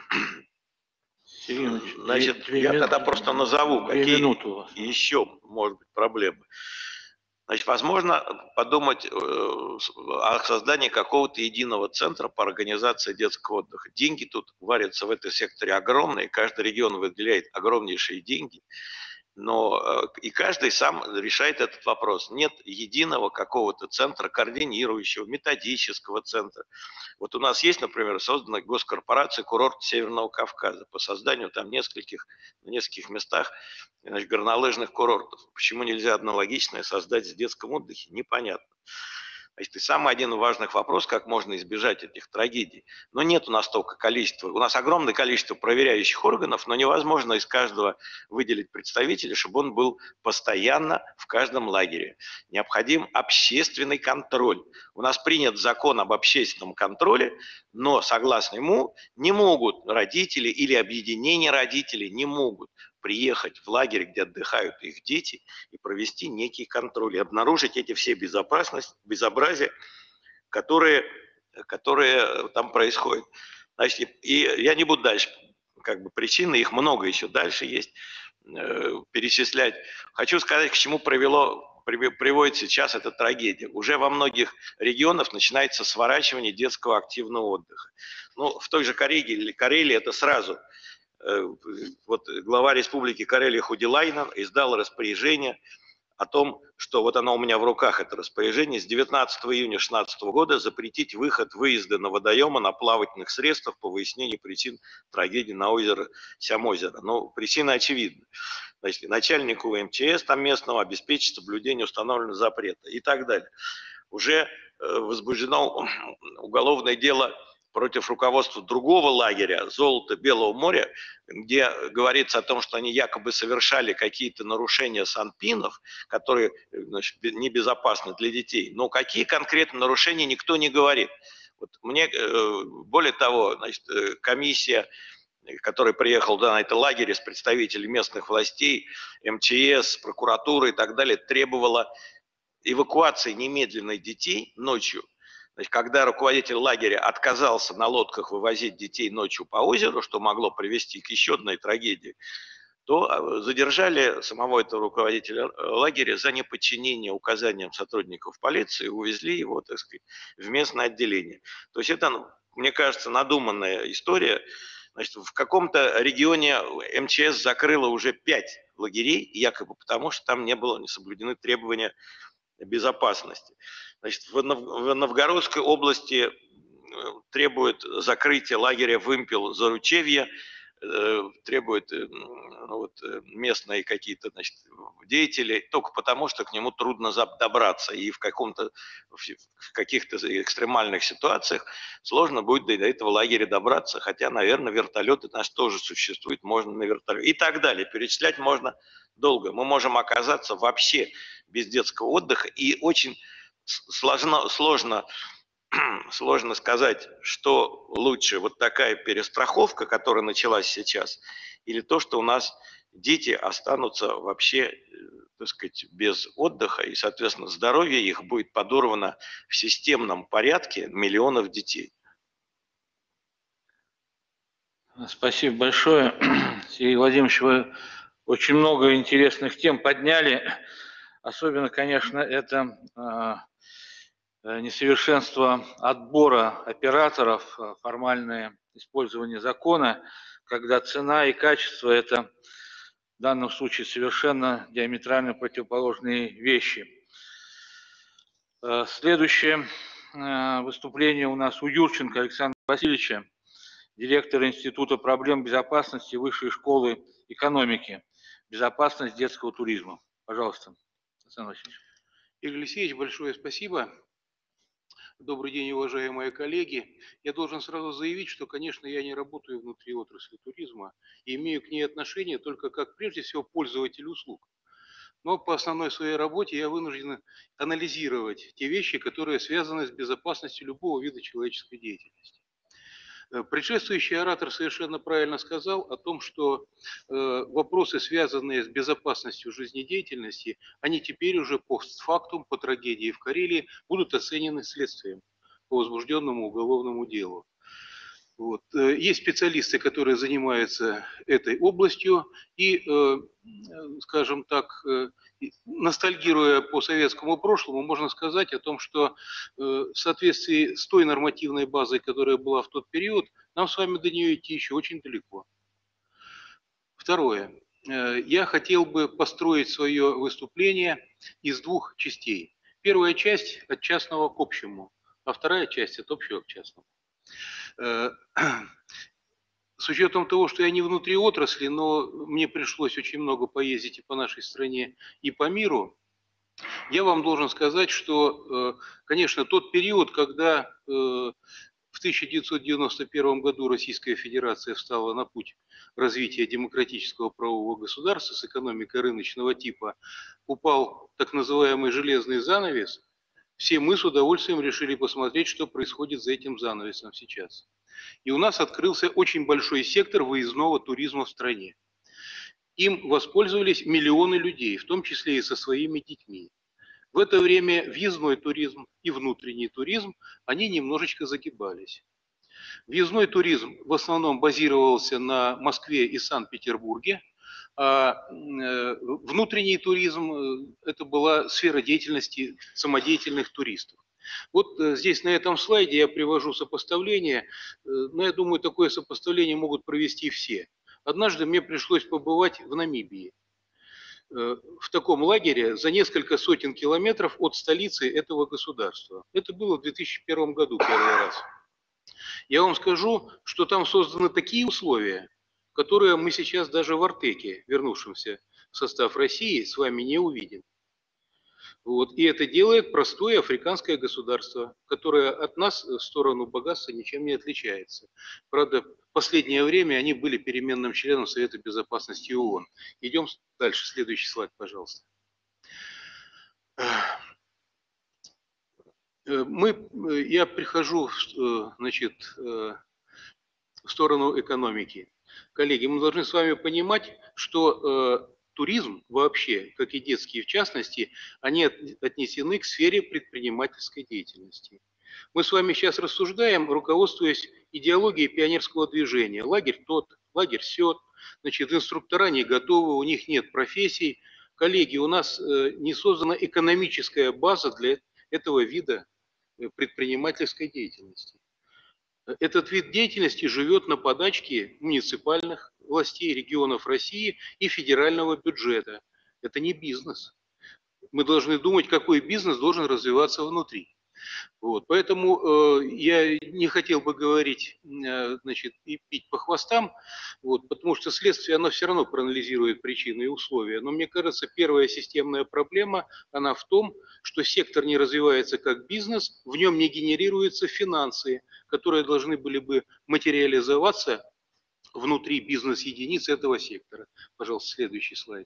Сергей Иванович, Значит, две, я две тогда просто назову, какие минуты у вас. еще, может быть, проблемы. Значит, возможно подумать о создании какого-то единого центра по организации детского отдыха. Деньги тут варятся в этом секторе огромные, каждый регион выделяет огромнейшие деньги, но и каждый сам решает этот вопрос. Нет единого какого-то центра, координирующего, методического центра. Вот у нас есть, например, создана госкорпорация «Курорт Северного Кавказа» по созданию там нескольких, в нескольких местах, значит, горнолыжных курортов. Почему нельзя аналогичное создать в детском отдыхе, непонятно. Значит, и самый один из важных вопросов, как можно избежать этих трагедий. Но нет у нас столько количества. У нас огромное количество проверяющих органов, но невозможно из каждого выделить представителя, чтобы он был постоянно в каждом лагере. Необходим общественный контроль. У нас принят закон об общественном контроле, но согласно ему не могут родители или объединения родителей не могут приехать в лагерь, где отдыхают их дети, и провести некий контроль, и обнаружить эти все безопасности, безобразия, которые, которые там происходят. Значит, и я не буду дальше, как бы причины, их много еще дальше есть, э, перечислять. Хочу сказать, к чему привело, приводит сейчас эта трагедия. Уже во многих регионах начинается сворачивание детского активного отдыха. Ну, в той же Карелии, Карелии это сразу. Вот глава Республики Карелия Худилайнен издал распоряжение о том, что вот оно у меня в руках, это распоряжение, с девятнадцатого июня две тысячи шестнадцатого года запретить выход, выезды на водоемы на плавательных средствах по выяснению причин трагедии на озере Сямозеро. Ну, причина очевидна. Значит, начальнику эм че эс там местного обеспечить соблюдение установленного запрета и так далее. Уже возбуждено уголовное дело против руководства другого лагеря «Золото Белого моря», где говорится о том, что они якобы совершали какие-то нарушения санпинов, которые, значит, небезопасны для детей. Но какие конкретно нарушения, никто не говорит. Вот мне, более того, значит, комиссия, который приехал да, на это лагерь с представителями местных властей, эм че эс, прокуратуры и так далее, требовала эвакуации немедленной детей ночью. Значит, когда руководитель лагеря отказался на лодках вывозить детей ночью по озеру, что могло привести к еще одной трагедии, то задержали самого этого руководителя лагеря за неподчинение указаниям сотрудников полиции и увезли его, так сказать, в местное отделение. То есть это, мне кажется, надуманная история. Значит, в каком-то регионе эм че эс закрыла уже пять лагерей, якобы потому, что там не было не соблюдены требования безопасности. Значит, в Новгородской области требует закрытия лагеря Вымпел-Заручевье, требует ну, вот, местные какие-то значит, деятели, только потому, что к нему трудно добраться. И в, каком-то, в каких-то экстремальных ситуациях сложно будет до этого лагеря добраться. Хотя, наверное, вертолеты у нас тоже существуют, можно на вертолете. И так далее. Перечислять можно долго. Мы можем оказаться вообще без детского отдыха. И очень сложно, сложно Сложно сказать, что лучше, вот такая перестраховка, которая началась сейчас, или то, что у нас дети останутся вообще, так сказать, без отдыха, и, соответственно, здоровье их будет подорвано в системном порядке миллионов детей. Спасибо большое. Сергей Владимирович, вы очень много интересных тем подняли. Особенно, конечно, это несовершенство отбора операторов, формальное использование закона, когда цена и качество – это в данном случае совершенно диаметрально противоположные вещи. Следующее выступление у нас у Юрченко Александра Васильевича, директора Института проблем безопасности Высшей школы экономики, безопасность детского туризма. Пожалуйста, Александр Васильевич. Игорь Алексеевич, большое спасибо. Добрый день, уважаемые коллеги. Я должен сразу заявить, что, конечно, я не работаю внутри отрасли туризма и имею к ней отношение только как, прежде всего, пользователь услуг. Но по основной своей работе я вынужден анализировать те вещи, которые связаны с безопасностью любого вида человеческой деятельности. Предшествующий оратор совершенно правильно сказал о том, что э, вопросы, связанные с безопасностью жизнедеятельности, они теперь уже постфактум по трагедии в Карелии будут оценены следствием по возбужденному уголовному делу. Вот. Есть специалисты, которые занимаются этой областью, и, э, скажем так, э, ностальгируя по советскому прошлому, можно сказать о том, что э, в соответствии с той нормативной базой, которая была в тот период, нам с вами до нее идти еще очень далеко. Второе. Э, я хотел бы построить свое выступление из двух частей. Первая часть от частного к общему, а вторая часть от общего к частному. С учетом того, что я не внутри отрасли, но мне пришлось очень много поездить и по нашей стране, и по миру, я вам должен сказать, что, конечно, тот период, когда в тысяча девятьсот девяносто первом году Российская Федерация встала на путь развития демократического правового государства с экономикой рыночного типа, упал так называемый железный занавес. Все мы с удовольствием решили посмотреть, что происходит за этим занавесом сейчас. И у нас открылся очень большой сектор выездного туризма в стране. Им воспользовались миллионы людей, в том числе и со своими детьми. В это время въездной туризм и внутренний туризм, они немножечко загибались. Въездной туризм в основном базировался на Москве и Санкт-Петербурге, а внутренний туризм – это была сфера деятельности самодеятельных туристов. Вот здесь на этом слайде я привожу сопоставление, но я думаю, такое сопоставление могут провести все. Однажды мне пришлось побывать в Намибии, в таком лагере за несколько сотен километров от столицы этого государства. Это было в две тысячи первом году первый раз. Я вам скажу, что там созданы такие условия, которые мы сейчас даже в Артеке, вернувшемся в состав России, с вами не увидим. Вот. И это делает простое африканское государство, которое от нас в сторону богатства ничем не отличается. Правда, в последнее время они были переменным членом Совета Безопасности ООН. Идем дальше. Следующий слайд, пожалуйста. Мы, я прихожу, значит, в сторону экономики. Коллеги, мы должны с вами понимать, что туризм вообще, как и детские в частности, они отнесены к сфере предпринимательской деятельности. Мы с вами сейчас рассуждаем, руководствуясь идеологией пионерского движения. Лагерь тот, лагерь сёт, значит, инструктора не готовы, у них нет профессий. Коллеги, у нас не создана экономическая база для этого вида предпринимательской деятельности. Этот вид деятельности живет на подачке муниципальных властей, регионов России и федерального бюджета. Это не бизнес. Мы должны думать, какой бизнес должен развиваться внутри. Вот. Поэтому э, я не хотел бы говорить, э, значит, и пить по хвостам, вот, потому что следствие, оно все равно проанализирует причины и условия. Но мне кажется, первая системная проблема, она в том, что сектор не развивается как бизнес, в нем не генерируются финансы, которые должны были бы материализоваться внутри бизнес-единиц этого сектора. Пожалуйста, следующий слайд.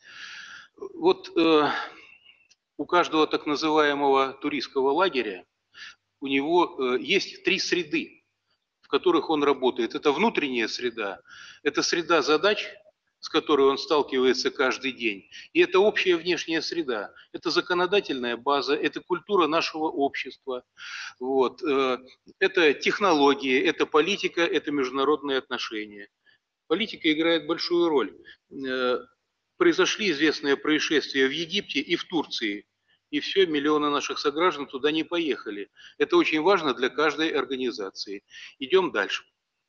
Вот э, у каждого так называемого туристского лагеря у него э, есть три среды, в которых он работает. Это внутренняя среда, это среда задач, с которой он сталкивается каждый день, и это общая внешняя среда, это законодательная база, это культура нашего общества, вот, э, это технологии, это политика, это международные отношения. Политика играет большую роль. Э, произошли известные происшествия в Египте и в Турции, и все, миллионы наших сограждан туда не поехали. Это очень важно для каждой организации. Идем дальше.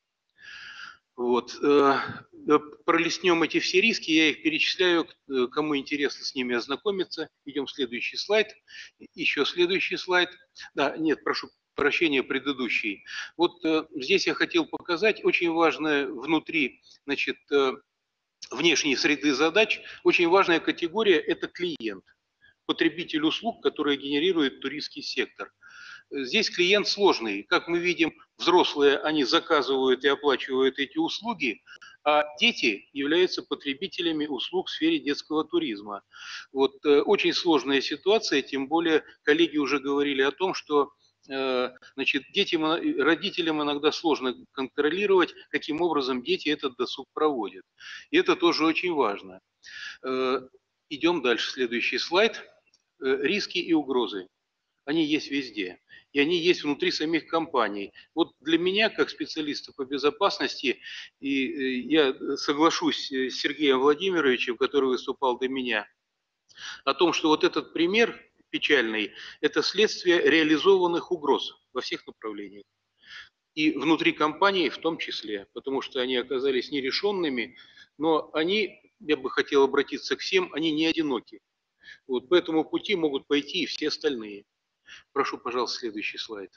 Вот. Пролистнем эти все риски, я их перечисляю, кому интересно с ними ознакомиться. Идем в следующий слайд. Еще следующий слайд. Да, нет, прошу прощения, предыдущий. Вот здесь я хотел показать очень важное внутри, значит, внешней среды задач, очень важная категория – это клиент, потребитель услуг, которые генерирует туристский сектор. Здесь клиент сложный. Как мы видим, взрослые, они заказывают и оплачивают эти услуги, а дети являются потребителями услуг в сфере детского туризма. Вот, э, очень сложная ситуация, тем более коллеги уже говорили о том, что Значит, детям, родителям иногда сложно контролировать, каким образом дети этот досуг проводят. И это тоже очень важно. Идем дальше, следующий слайд. Риски и угрозы. Они есть везде. И они есть внутри самих компаний. Вот для меня, как специалиста по безопасности, и я соглашусь с Сергеем Владимировичем, который выступал до меня, о том, что вот этот пример печальный, это следствие реализованных угроз во всех направлениях. И внутри компании в том числе, потому что они оказались нерешенными, но они, я бы хотел обратиться к всем, они не одиноки. Вот по этому пути могут пойти и все остальные. Прошу, пожалуйста, следующий слайд.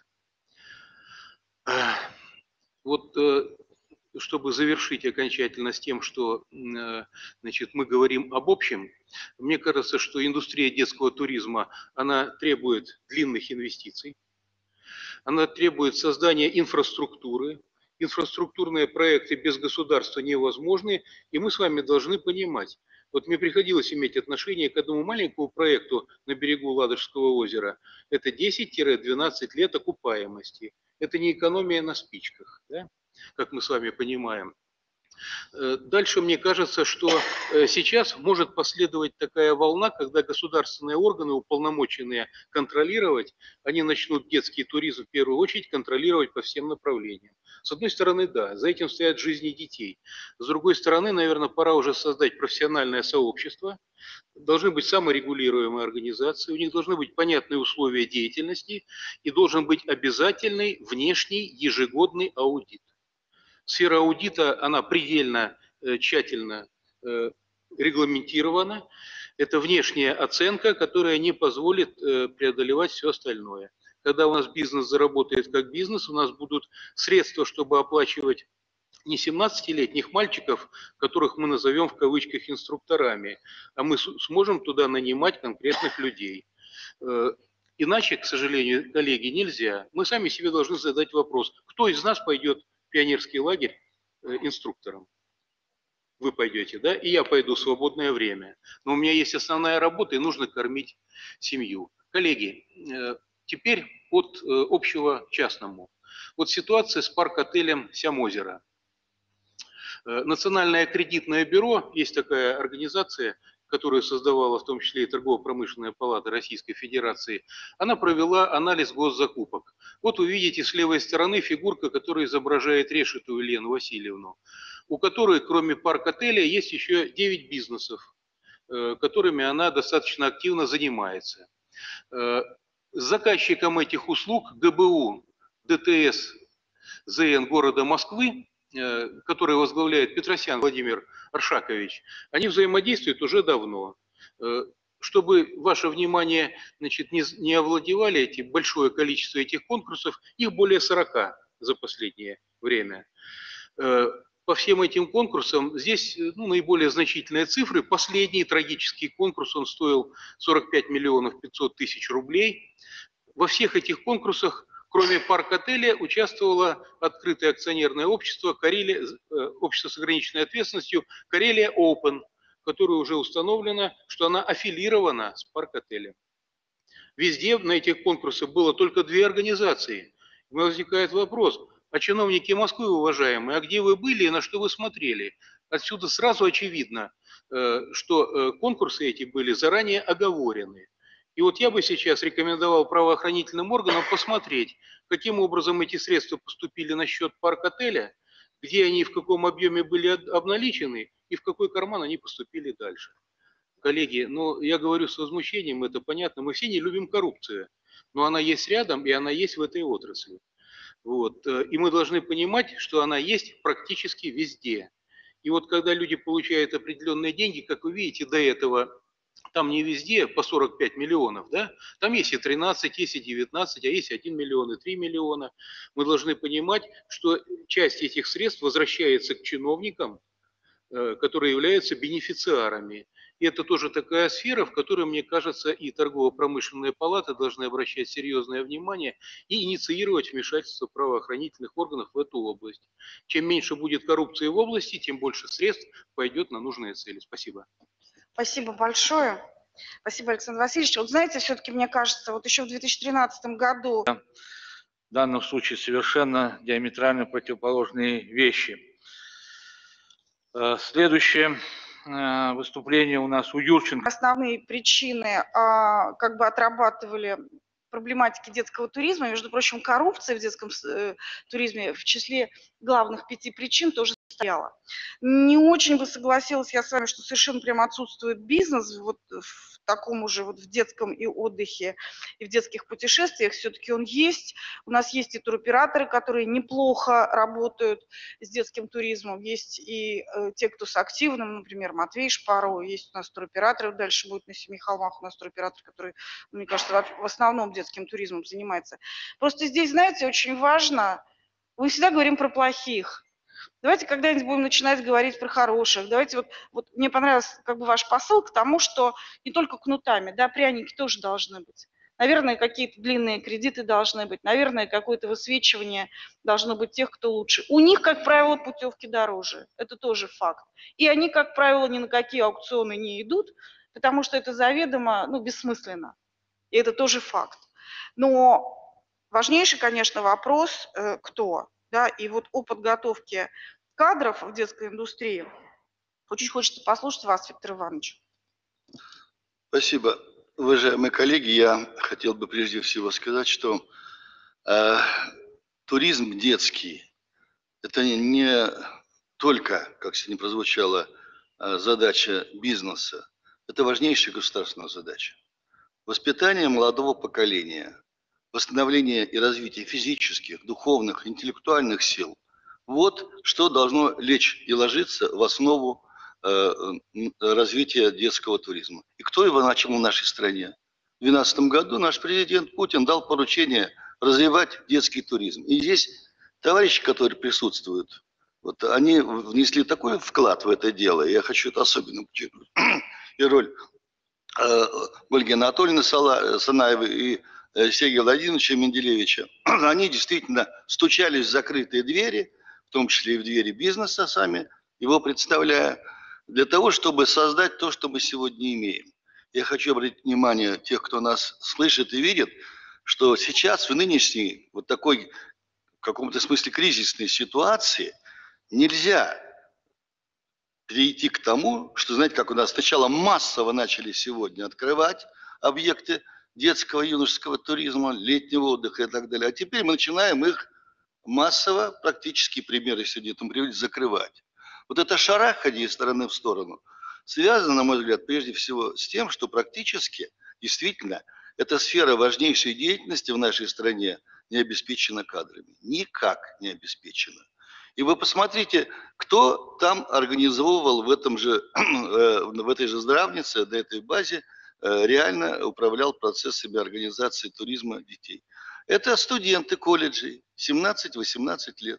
Вот чтобы завершить окончательно с тем, что значит, мы говорим об общем, мне кажется, что индустрия детского туризма, она требует длинных инвестиций, она требует создания инфраструктуры. Инфраструктурные проекты без государства невозможны, и мы с вами должны понимать. Вот мне приходилось иметь отношение к одному маленькому проекту на берегу Ладожского озера. Это десять-двенадцать лет окупаемости. Это не экономия на спичках, да? Как мы с вами понимаем. Дальше мне кажется, что сейчас может последовать такая волна, когда государственные органы, уполномоченные контролировать, они начнут детский туризм в первую очередь контролировать по всем направлениям. С одной стороны, да, за этим стоят жизни детей. С другой стороны, наверное, пора уже создать профессиональное сообщество. Должны быть саморегулируемые организации, у них должны быть понятные условия деятельности и должен быть обязательный внешний ежегодный аудит. Сфера аудита, она предельно тщательно регламентирована. Это внешняя оценка, которая не позволит преодолевать все остальное. Когда у нас бизнес заработает как бизнес, у нас будут средства, чтобы оплачивать не семнадцатилетних мальчиков, которых мы назовем в кавычках инструкторами, а мы сможем туда нанимать конкретных людей. Иначе, к сожалению, коллеги, нельзя. Мы сами себе должны задать вопрос, кто из нас пойдет в пионерский лагерь инструктором? Вы пойдете, да? И я пойду в свободное время. Но у меня есть основная работа, и нужно кормить семью. Коллеги, теперь от общего к частному. Вот ситуация с парк-отелем Сямозеро. Национальное кредитное бюро, есть такая организация, которую создавала в том числе и Торгово-промышленная палата Российской Федерации, она провела анализ госзакупок. Вот вы видите с левой стороны фигурка, которая изображает Решетову Елену Васильевну, у которой кроме парк-отеля есть еще девять бизнесов, которыми она достаточно активно занимается. Заказчиком этих услуг ГБУ ДТС ЗН города Москвы, который возглавляет Петросян Владимир Аршакович, они взаимодействуют уже давно. Чтобы ваше внимание, значит, не, не овладевали эти, большое количество этих конкурсов, их более сорока за последнее время. По всем этим конкурсам здесь ну, наиболее значительные цифры. Последний трагический конкурс, он стоил сорок пять миллионов пятьсот тысяч рублей. Во всех этих конкурсах, кроме парк-отеля, участвовало открытое акционерное общество, Карелия, общество с ограниченной ответственностью Карелия Open, которое уже установлено, что она аффилирована с парк-отелем. Везде на этих конкурсах было только две организации. У меня возникает вопрос, а чиновники Москвы, уважаемые, а где вы были и на что вы смотрели? Отсюда сразу очевидно, что конкурсы эти были заранее оговорены. И вот я бы сейчас рекомендовал правоохранительным органам посмотреть, каким образом эти средства поступили на счет парк-отеля, где они в каком объеме были обналичены и в какой карман они поступили дальше. Коллеги, ну я говорю с возмущением, это понятно, мы все не любим коррупцию, но она есть рядом и она есть в этой отрасли. Вот. И мы должны понимать, что она есть практически везде. И вот когда люди получают определенные деньги, как вы видите, до этого там не везде по сорок пять миллионов, да? Там есть и тринадцать, есть и девятнадцать, а есть один миллион и три миллиона. Мы должны понимать, что часть этих средств возвращается к чиновникам, которые являются бенефициарами. И это тоже такая сфера, в которой, мне кажется, и торгово-промышленная палата должны обращать серьезное внимание и инициировать вмешательство правоохранительных органов в эту область. Чем меньше будет коррупции в области, тем больше средств пойдет на нужные цели. Спасибо. Спасибо большое. Спасибо, Александр Васильевич. Вот знаете, все-таки мне кажется, вот еще в две тысячи тринадцатом году... В данном случае совершенно диаметрально противоположные вещи. Следующее выступление у нас у Юрченко. Основные причины а, как бы отрабатывали проблематики детского туризма. Между прочим, коррупция в детском э, туризме в числе главных пяти причин тоже стояла. Не очень бы согласилась я с вами, что совершенно прям отсутствует бизнес вот в таком уже вот в детском и отдыхе, и в детских путешествиях. Все-таки он есть. У нас есть и туроператоры, которые неплохо работают с детским туризмом. Есть и э, те, кто с активным, например, Матвей Шпаров. Есть у нас туроператоры, дальше будет на Семи холмах у нас туроператор, который, мне кажется, в основном детским туризмом занимается. Просто здесь, знаете, очень важно, мы всегда говорим про плохих. Давайте когда-нибудь будем начинать говорить про хороших. Давайте вот, вот мне понравился как бы ваш посыл к тому, что не только кнутами, да, пряники тоже должны быть. Наверное, какие-то длинные кредиты должны быть. Наверное, какое-то высвечивание должно быть тех, кто лучше. У них, как правило, путевки дороже. Это тоже факт. И они, как правило, ни на какие аукционы не идут, потому что это заведомо, ну, бессмысленно. И это тоже факт. Но важнейший, конечно, вопрос, э, кто. Да, и вот о подготовке кадров в детской индустрии очень хочется послушать вас, Виктор Иванович. Спасибо. Уважаемые коллеги, я хотел бы прежде всего сказать, что э, туризм детский – это не только, как сегодня прозвучало, э, задача бизнеса, это важнейшая государственная задача. Воспитание молодого поколения, восстановление и развитие физических, духовных, интеллектуальных сил – вот что должно лечь и ложиться в основу э, развития детского туризма. И кто его начал в нашей стране? В две тысячи двенадцатом году наш президент Путин дал поручение развивать детский туризм. И здесь товарищи, которые присутствуют, вот они внесли такой вклад в это дело, я хочу это особенно подчеркнуть, и роль э, Ольги Анатольевны Санаевой и Сергея Владимировича Менделевича. Они действительно стучались в закрытые двери, в том числе и в двери бизнеса, сами его представляя, для того, чтобы создать то, что мы сегодня имеем. Я хочу обратить внимание тех, кто нас слышит и видит, что сейчас в нынешней вот такой, в каком-то смысле, кризисной ситуации нельзя перейти к тому, что, знаете, как у нас сначала массово начали сегодня открывать объекты детского юношеского туризма, летнего отдыха и так далее. А теперь мы начинаем их массово, практически примеры сегодня там приводить, закрывать. Вот это шарахание из стороны в сторону связано, на мой взгляд, прежде всего с тем, что практически, действительно, эта сфера важнейшей деятельности в нашей стране не обеспечена кадрами. Никак не обеспечена. И вы посмотрите, кто там организовывал в, этом же, в этой же здравнице, на этой базе, реально управлял процессами организации туризма детей. Это студенты колледжей, семнадцать-восемнадцать лет,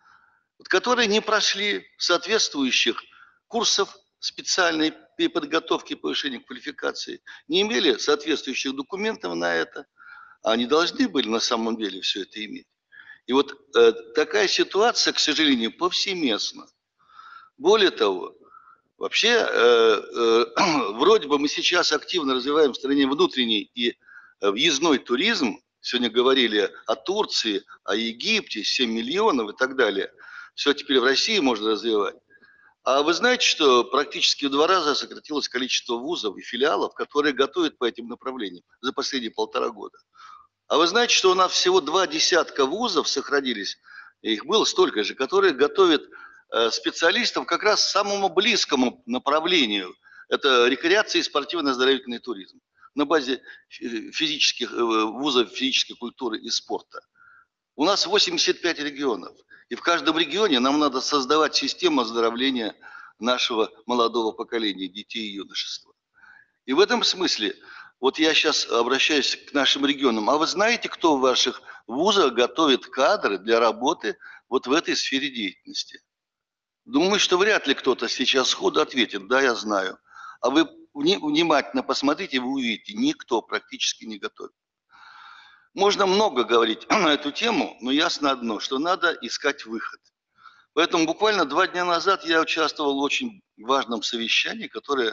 которые не прошли соответствующих курсов специальной подготовки и повышения квалификации, не имели соответствующих документов на это, а они должны были на самом деле все это иметь. И вот э, такая ситуация, к сожалению, повсеместна. Более того, вообще, э, э, вроде бы мы сейчас активно развиваем в стране внутренний и въездной туризм. Сегодня говорили о Турции, о Египте, семь миллионов и так далее. Все теперь в России можно развивать. А вы знаете, что практически в два раза сократилось количество вузов и филиалов, которые готовят по этим направлениям за последние полтора года. А вы знаете, что у нас всего два десятка вузов сохранились, их было столько же, которые готовят специалистов как раз к самому близкому направлению. Это рекреация и спортивно-оздоровительный туризм на базе физических, вузов физической культуры и спорта. У нас восемьдесят пять регионов. И в каждом регионе нам надо создавать систему оздоровления нашего молодого поколения, детей и юношества. И в этом смысле, вот я сейчас обращаюсь к нашим регионам. А вы знаете, кто в ваших вузах готовит кадры для работы вот в этой сфере деятельности? Думаю, что вряд ли кто-то сейчас сходу ответит, да, я знаю. А вы внимательно посмотрите, вы увидите, никто практически не готовит. Можно много говорить на эту тему, но ясно одно, что надо искать выход. Поэтому буквально два дня назад я участвовал в очень важном совещании, которое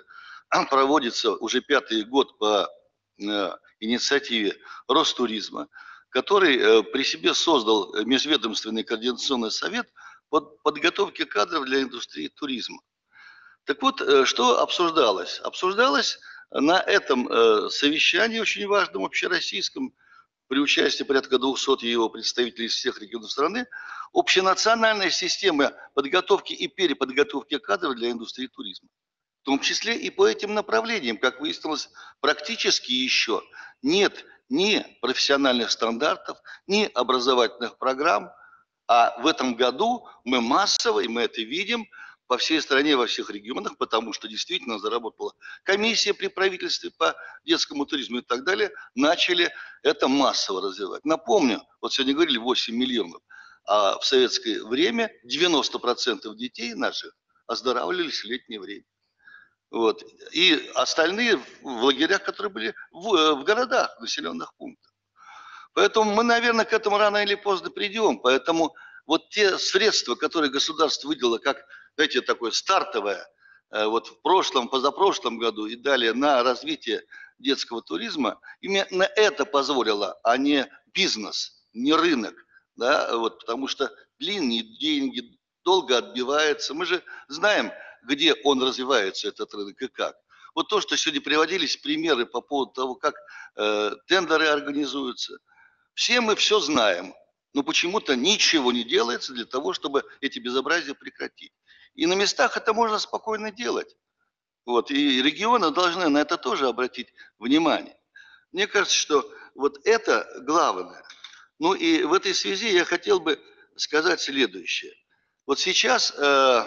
проводится уже пятый год по инициативе Ростуризма, который при себе создал Межведомственный координационный совет по подготовке кадров для индустрии туризма. Так вот, что обсуждалось? Обсуждалось на этом совещании, очень важном, общероссийском, при участии порядка двухсот его представителей из всех регионов страны, общенациональная система подготовки и переподготовки кадров для индустрии туризма. В том числе и по этим направлениям, как выяснилось, практически еще нет ни профессиональных стандартов, ни образовательных программ, а в этом году мы массово, и мы это видим, по всей стране, во всех регионах, потому что действительно заработала комиссия при правительстве по детскому туризму и так далее, начали это массово развивать. Напомню, вот сегодня говорили восемь миллионов, а в советское время девяносто процентов детей наших оздоравливались в летнее время. Вот. И остальные в лагерях, которые были в, в городах, в населенных пунктах. Поэтому мы, наверное, к этому рано или поздно придем. Поэтому вот те средства, которые государство выделило как, знаете, такое стартовое, вот в прошлом, позапрошлом году и далее на развитие детского туризма, именно это позволило, а не бизнес, не рынок, да, вот, потому что длинные деньги долго отбиваются. Мы же знаем, где он развивается, этот рынок, и как. Вот то, что сегодня приводились примеры по поводу того, как э, тендеры организуются, все мы все знаем, но почему-то ничего не делается для того, чтобы эти безобразия прекратить. И на местах это можно спокойно делать. Вот, и регионы должны на это тоже обратить внимание. Мне кажется, что вот это главное. Ну и в этой связи я хотел бы сказать следующее. Вот сейчас, э,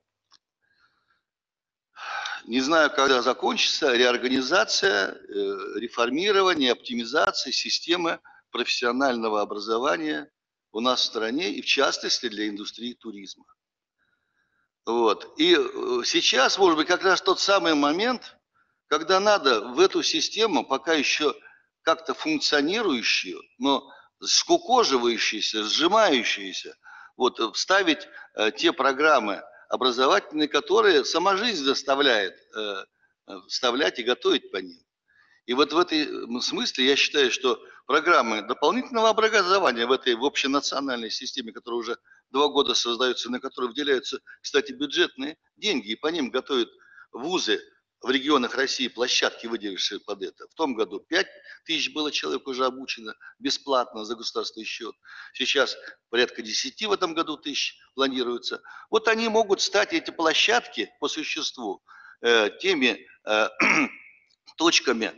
не знаю, когда закончится реорганизация, э, реформирование, оптимизация системы профессионального образования у нас в стране, и в частности для индустрии туризма. Вот. И сейчас, может быть, как раз тот самый момент, когда надо в эту систему, пока еще как-то функционирующую, но скукоживающуюся, сжимающуюся, вот, вставить э, те программы образовательные, которые сама жизнь заставляет э, вставлять и готовить по ним. И вот в этом смысле я считаю, что программы дополнительного образования в этой в общенациональной системе, которая уже два года создается, на которую выделяются, кстати, бюджетные деньги, и по ним готовят вузы в регионах России, площадки, выделившие под это. В том году пять тысяч было человек уже обучено бесплатно за государственный счет. Сейчас порядка десяти в этом году тысяч планируется. Вот они могут стать, эти площадки, по существу, э, теми э, точками,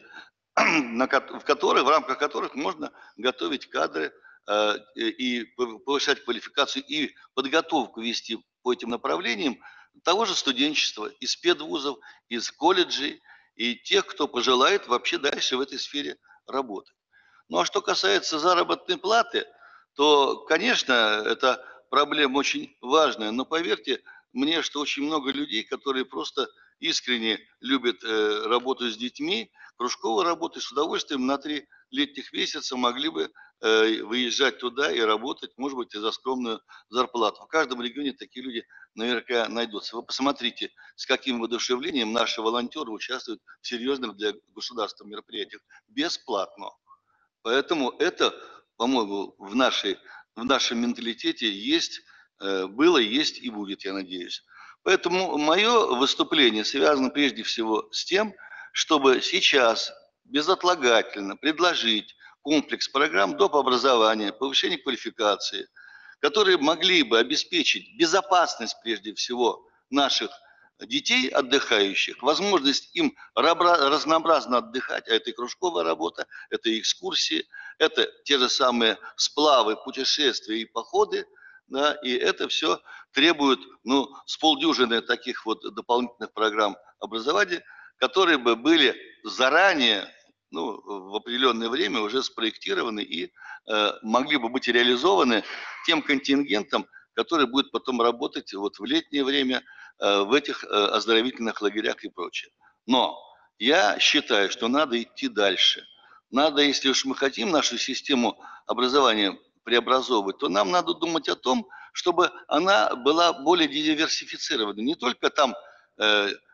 на, в, которых, в рамках которых можно готовить кадры э, и повышать квалификацию и подготовку вести по этим направлениям того же студенчества, из педвузов, из колледжей и тех, кто пожелает вообще дальше в этой сфере работать. Ну а что касается заработной платы, то, конечно, это проблема очень важная, но поверьте мне, что очень много людей, которые просто искренне любят э, работу с детьми, кружковой работы, с удовольствием на три летних месяца могли бы э, выезжать туда и работать, может быть, и за скромную зарплату. В каждом регионе такие люди наверняка найдутся. Вы посмотрите, с каким воодушевлением наши волонтеры участвуют в серьезных для государства мероприятиях бесплатно. Поэтому это, по-моему, в, нашей, в нашем менталитете есть, э, было, есть и будет, я надеюсь. Поэтому мое выступление связано прежде всего с тем, чтобы сейчас безотлагательно предложить комплекс программ доп. Образования, повышения квалификации, которые могли бы обеспечить безопасность прежде всего наших детей отдыхающих, возможность им разнообразно отдыхать, а это и кружковая работа, это и экскурсии, это те же самые сплавы, путешествия и походы, да, и это все требует, ну, с полдюжины таких вот дополнительных программ образования, которые бы были заранее, ну, в определенное время уже спроектированы и э, могли бы быть реализованы тем контингентом, который будет потом работать вот в летнее время э, в этих э, оздоровительных лагерях и прочее. Но я считаю, что надо идти дальше. Надо, если уж мы хотим нашу систему образования преобразовывать, то нам надо думать о том, чтобы она была более диверсифицирована. Не только там э,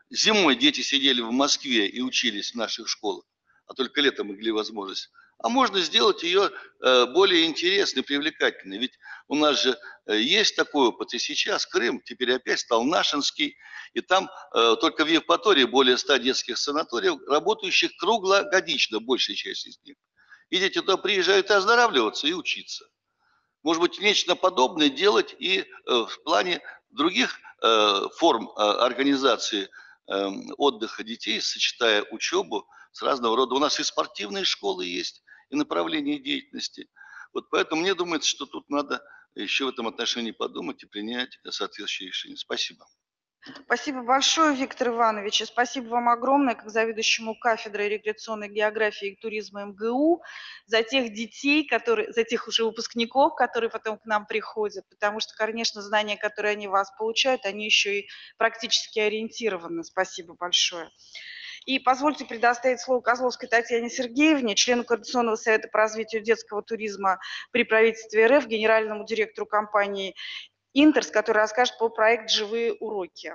зимой дети сидели в Москве и учились в наших школах, а только летом имели возможность. А можно сделать ее более интересной, привлекательной. Ведь у нас же есть такой опыт и сейчас. Крым теперь опять стал Нашинский. И там только в Евпатории более ста детских санаториев, работающих круглогодично, большая часть из них. И дети туда приезжают и оздоравливаться, и учиться. Может быть, нечто подобное делать и в плане других форм организации отдыха детей, сочетая учебу с разного рода. У нас и спортивные школы есть, и направления деятельности. Вот поэтому мне думается, что тут надо еще в этом отношении подумать и принять соответствующие решения. Спасибо. Спасибо большое, Виктор Иванович. И спасибо вам огромное, как заведующему кафедрой рекреационной географии и туризма эм гэ у, за тех детей, которые, за тех уже выпускников, которые потом к нам приходят. Потому что, конечно, знания, которые они у вас получают, они еще и практически ориентированы. Спасибо большое. И позвольте предоставить слово Козловской Татьяне Сергеевне, члену Координационного совета по развитию детского туризма при правительстве эр эф, генеральному директору компании «Интерс», который расскажет про проект «Живые уроки».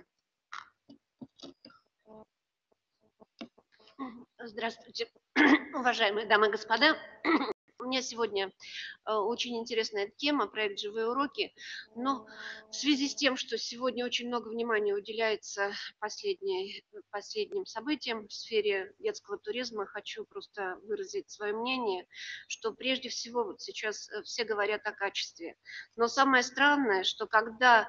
Здравствуйте, уважаемые дамы и господа. У меня сегодня очень интересная тема, проект «Живые уроки», но в связи с тем, что сегодня очень много внимания уделяется последним событиям в сфере детского туризма, хочу просто выразить свое мнение, что прежде всего вот сейчас все говорят о качестве. Но самое странное, что когда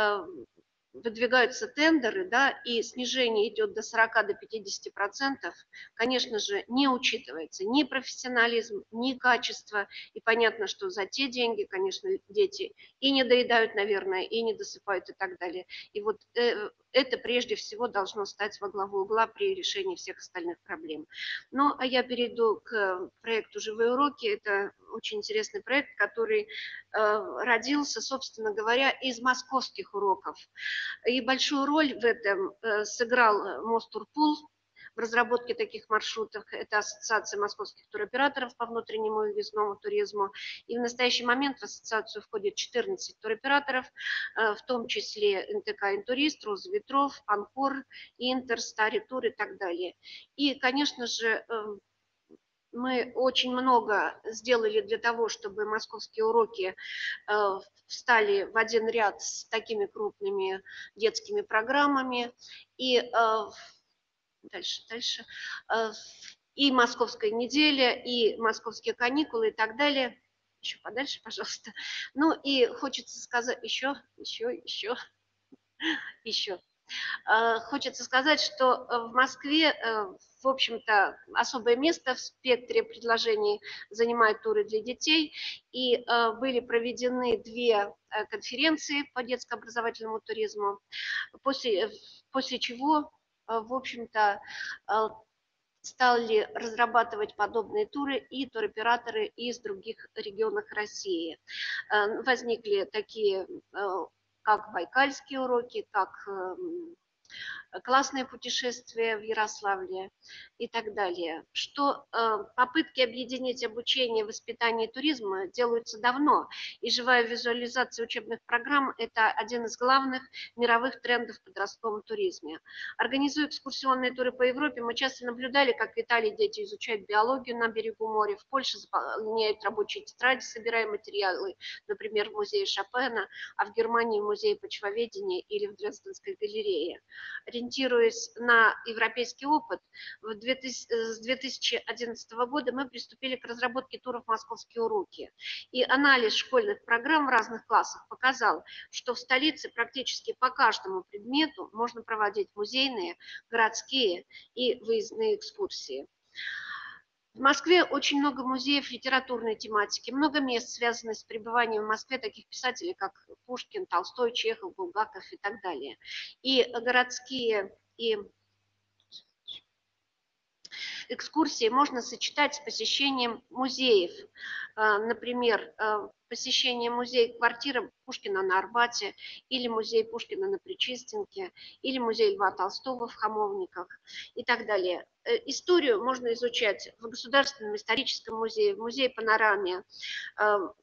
выдвигаются тендеры, да, и снижение идет до сорока до пятидесяти процентов, конечно же, не учитывается ни профессионализм, ни качество. И понятно, что за те деньги, конечно, дети и не доедают, наверное, и не досыпают и так далее. И вот э, это прежде всего должно стать во главу угла при решении всех остальных проблем. Ну, а я перейду к проекту «Живые уроки». Это очень интересный проект, который э, родился, собственно говоря, из московских уроков. И большую роль в этом сыграл Мостурпул в разработке таких маршрутов. Это Ассоциация московских туроператоров по внутреннему и въездному туризму. И в настоящий момент в ассоциацию входит четырнадцать туроператоров, в том числе эн тэ ка «Интурист», «Роза ветров», «Анкор», «Интер», «Стари тур» и так далее. И, конечно же, мы очень много сделали для того, чтобы московские уроки э, встали в один ряд с такими крупными детскими программами. И э, дальше, дальше. Э, и «Московская неделя», и «Московские каникулы» и так далее. Еще подальше, пожалуйста. Ну и хочется сказать еще, еще, еще, еще. Хочется сказать, что в Москве, в общем-то, особое место в спектре предложений занимают туры для детей. И были проведены две конференции по детско-образовательному туризму, после, после чего, в общем-то, стали разрабатывать подобные туры и туроператоры из других регионов России. Возникли такие, как байкальские уроки, как классные путешествия в Ярославле и так далее. Что э, попытки объединить обучение, воспитание и туризм делаются давно, и живая визуализация учебных программ – это один из главных мировых трендов в подростковом туризме. Организуя экскурсионные туры по Европе, мы часто наблюдали, как в Италии дети изучают биологию на берегу моря, в Польше заполняют рабочие тетради, собирая материалы, например, в музее Шопена, а в Германии в музее почвоведения или в Дрезденской галерее. Ориентируясь на европейский опыт, с две тысячи одиннадцатого года мы приступили к разработке туров «Московские уроки». И анализ школьных программ в разных классах показал, что в столице практически по каждому предмету можно проводить музейные, городские и выездные экскурсии. В Москве очень много музеев литературной тематики, много мест, связанных с пребыванием в Москве таких писателей, как Пушкин, Толстой, Чехов, Булгаков и так далее. И городские и экскурсии можно сочетать с посещением музеев. Например, посещение музея квартиры Пушкина на Арбате, или музей Пушкина на Причистенке, или музей Льва Толстого в Хамовниках и так далее. Историю можно изучать в Государственном историческом музее, в музее Панораме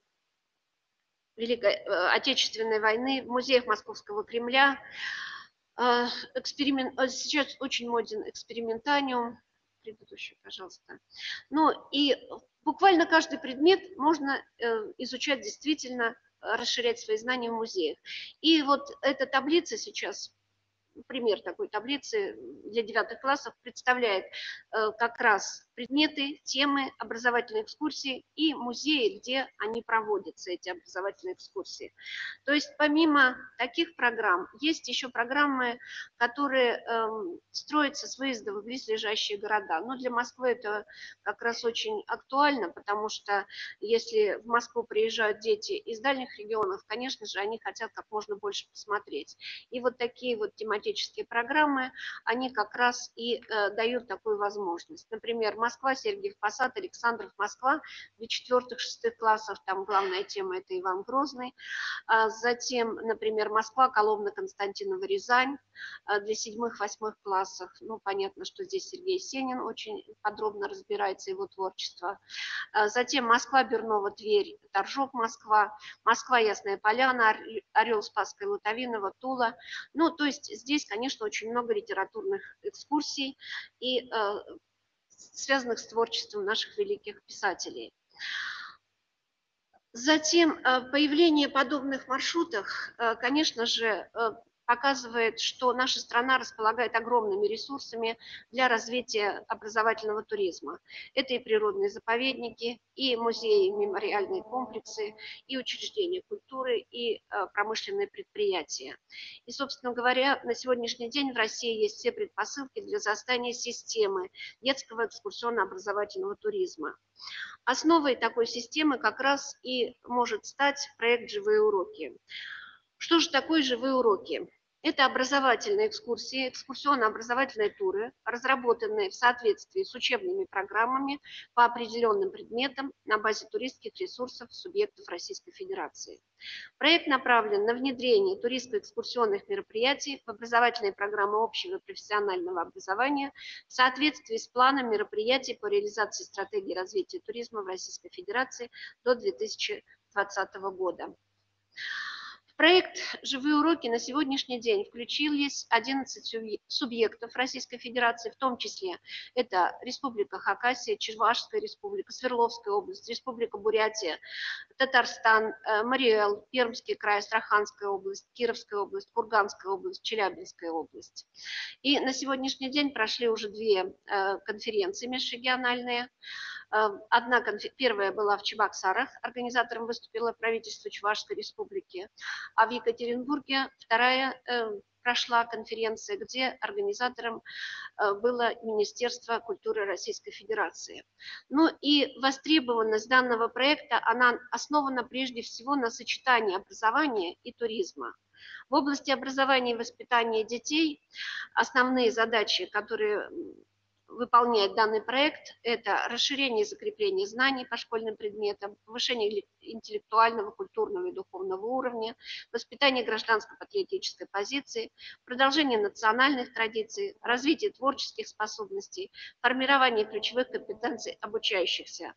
Великой Отечественной войны, в музеях Московского Кремля. Эксперимент, сейчас очень моден экспериментаниум. Предыдущий, пожалуйста. Ну и буквально каждый предмет можно изучать действительно, расширять свои знания в музеях. И вот эта таблица сейчас, пример такой таблицы для девятых классов, представляет как раз предметы, темы, образовательные экскурсии и музеи, где они проводятся, эти образовательные экскурсии. То есть помимо таких программ, есть еще программы, которые э, строятся с выезда в близлежащие города. Но для Москвы это как раз очень актуально, потому что если в Москву приезжают дети из дальних регионов, конечно же, они хотят как можно больше посмотреть. И вот такие вот тематические программы, они как раз и э, дают такую возможность. Например, Москва, Сергиев Посад, Александров, Москва для четвёртых-шестых классов, там главная тема – это Иван Грозный. Затем, например, Москва, Коломна, Константинова, Рязань для седьмых-восьмых классов. Ну, понятно, что здесь Сергей Сенин очень подробно разбирается, его творчество. Затем Москва, Бернова, Тверь, Торжок, Москва, Москва, Ясная Поляна, Орел, Спасская, Лутовинова, Тула. Ну, то есть здесь, конечно, очень много литературных экскурсий и связанных с творчеством наших великих писателей. Затем появление подобных маршрутов, конечно же, показывает, что наша страна располагает огромными ресурсами для развития образовательного туризма. Это и природные заповедники, и музеи, мемориальные комплексы, и учреждения культуры, и промышленные предприятия. И, собственно говоря, на сегодняшний день в России есть все предпосылки для создания системы детского экскурсионно-образовательного туризма. Основой такой системы как раз и может стать проект «Живые уроки». Что же такое живые уроки? Это образовательные экскурсии, экскурсионно-образовательные туры, разработанные в соответствии с учебными программами по определенным предметам на базе туристских ресурсов субъектов Российской Федерации. Проект направлен на внедрение туристско-экскурсионных мероприятий в образовательные программы общего и профессионального образования в соответствии с планом мероприятий по реализации стратегии развития туризма в Российской Федерации до две тысячи двадцатого года. В проект «Живые уроки» на сегодняшний день включились одиннадцать субъектов Российской Федерации, в том числе это Республика Хакасия, Чувашская республика, Свердловская область, Республика Бурятия, Татарстан, Мариэл, Пермский край, Астраханская область, Кировская область, Курганская область, Челябинская область. И на сегодняшний день прошли уже две конференции межрегиональные. Одна, первая была в Чебоксарах, организатором выступило правительство Чувашской республики, а в Екатеринбурге вторая прошла конференция, где организатором было Министерство культуры Российской Федерации. Ну и востребованность данного проекта, она основана прежде всего на сочетании образования и туризма. В области образования и воспитания детей основные задачи, которые выполняет данный проект, это расширение и закрепление знаний по школьным предметам, повышение интеллектуального, культурного и духовного уровня, воспитание гражданско-патриотической позиции, продолжение национальных традиций, развитие творческих способностей, формирование ключевых компетенций обучающихся.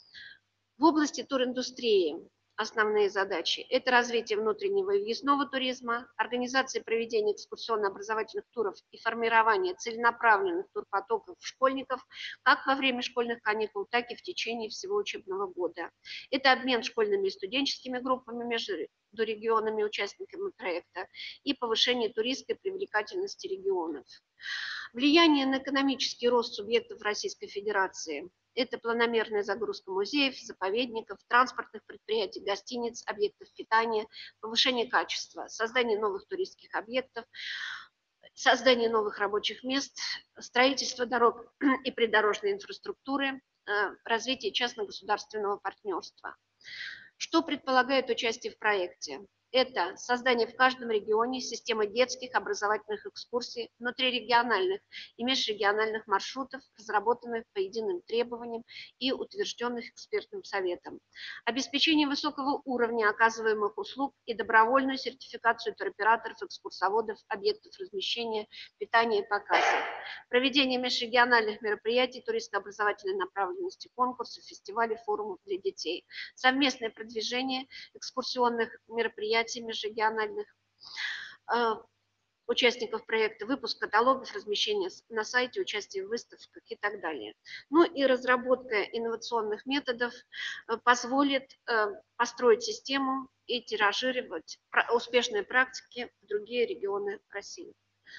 В области туриндустрии основные задачи – это развитие внутреннего и въездного туризма, организация проведения экскурсионно-образовательных туров и формирование целенаправленных турпотоков школьников как во время школьных каникул, так и в течение всего учебного года. Это обмен школьными и студенческими группами между регионами, участниками проекта, и повышение туристской привлекательности регионов. Влияние на экономический рост субъектов Российской Федерации – это планомерная загрузка музеев, заповедников, транспортных предприятий, гостиниц, объектов питания, повышение качества, создание новых туристских объектов, создание новых рабочих мест, строительство дорог и придорожной инфраструктуры, развитие частно-государственного партнерства. Что предполагает участие в проекте? Это создание в каждом регионе системы детских образовательных экскурсий, внутрирегиональных и межрегиональных маршрутов, разработанных по единым требованиям и утвержденных экспертным советом. Обеспечение высокого уровня оказываемых услуг и добровольную сертификацию туроператоров, экскурсоводов, объектов размещения, питания и показа. Проведение межрегиональных мероприятий туристско-образовательной направленности, конкурсов, фестивалей, форумов для детей. Совместное продвижение экскурсионных мероприятий межрегиональных, участников проекта, выпуск каталогов, размещение на сайте, участие в выставках и так далее. Ну и разработка инновационных методов позволит построить систему и тиражировать успешные практики в другие регионы России.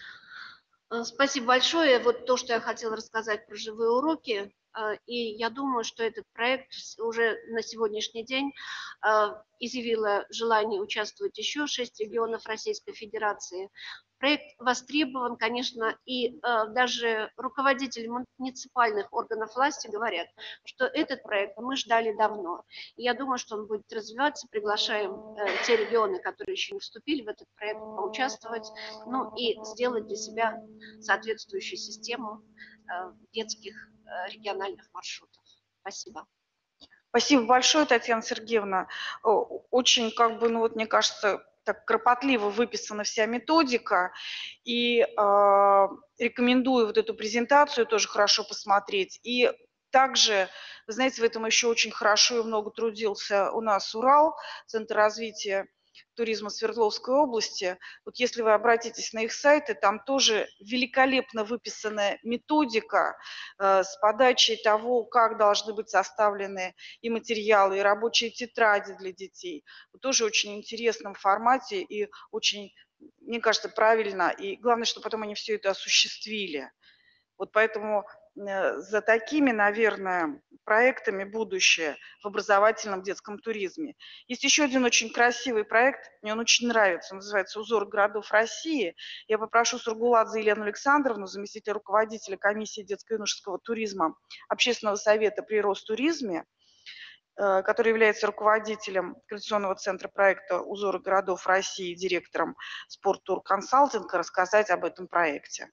Спасибо большое. Вот то, что я хотела рассказать про живые уроки. И я думаю, что этот проект уже на сегодняшний день изъявило желание участвовать еще шесть регионов Российской Федерации. Проект востребован, конечно, и даже руководители муниципальных органов власти говорят, что этот проект мы ждали давно. И я думаю, что он будет развиваться. Приглашаем те регионы, которые еще не вступили в этот проект, поучаствовать, ну и сделать для себя соответствующую систему детских региональных маршрутов. Спасибо. Спасибо большое, Татьяна Сергеевна. Очень, как бы, ну вот, мне кажется, так кропотливо выписана вся методика, и э, рекомендую вот эту презентацию тоже хорошо посмотреть. И также, вы знаете, в этом еще очень хорошо и много трудился у нас Урал, Центр развития туризма Свердловской области. Вот если вы обратитесь на их сайты, там тоже великолепно выписанная методика э, с подачей того, как должны быть составлены и материалы, и рабочие тетради для детей. Вот тоже очень интересном формате и очень, мне кажется, правильно. И главное, что потом они все это осуществили. Вот поэтому за такими, наверное, проектами будущее в образовательном детском туризме. Есть еще один очень красивый проект, мне он очень нравится, он называется «Узор городов России». Я попрошу Сургуладзе Елену Александровну, заместителя руководителя комиссии детско-юношеского туризма Общественного совета при Ростуризме, который является руководителем Координационного центра проекта «Узоры городов России», директором Спорттур Консалтинга, рассказать об этом проекте.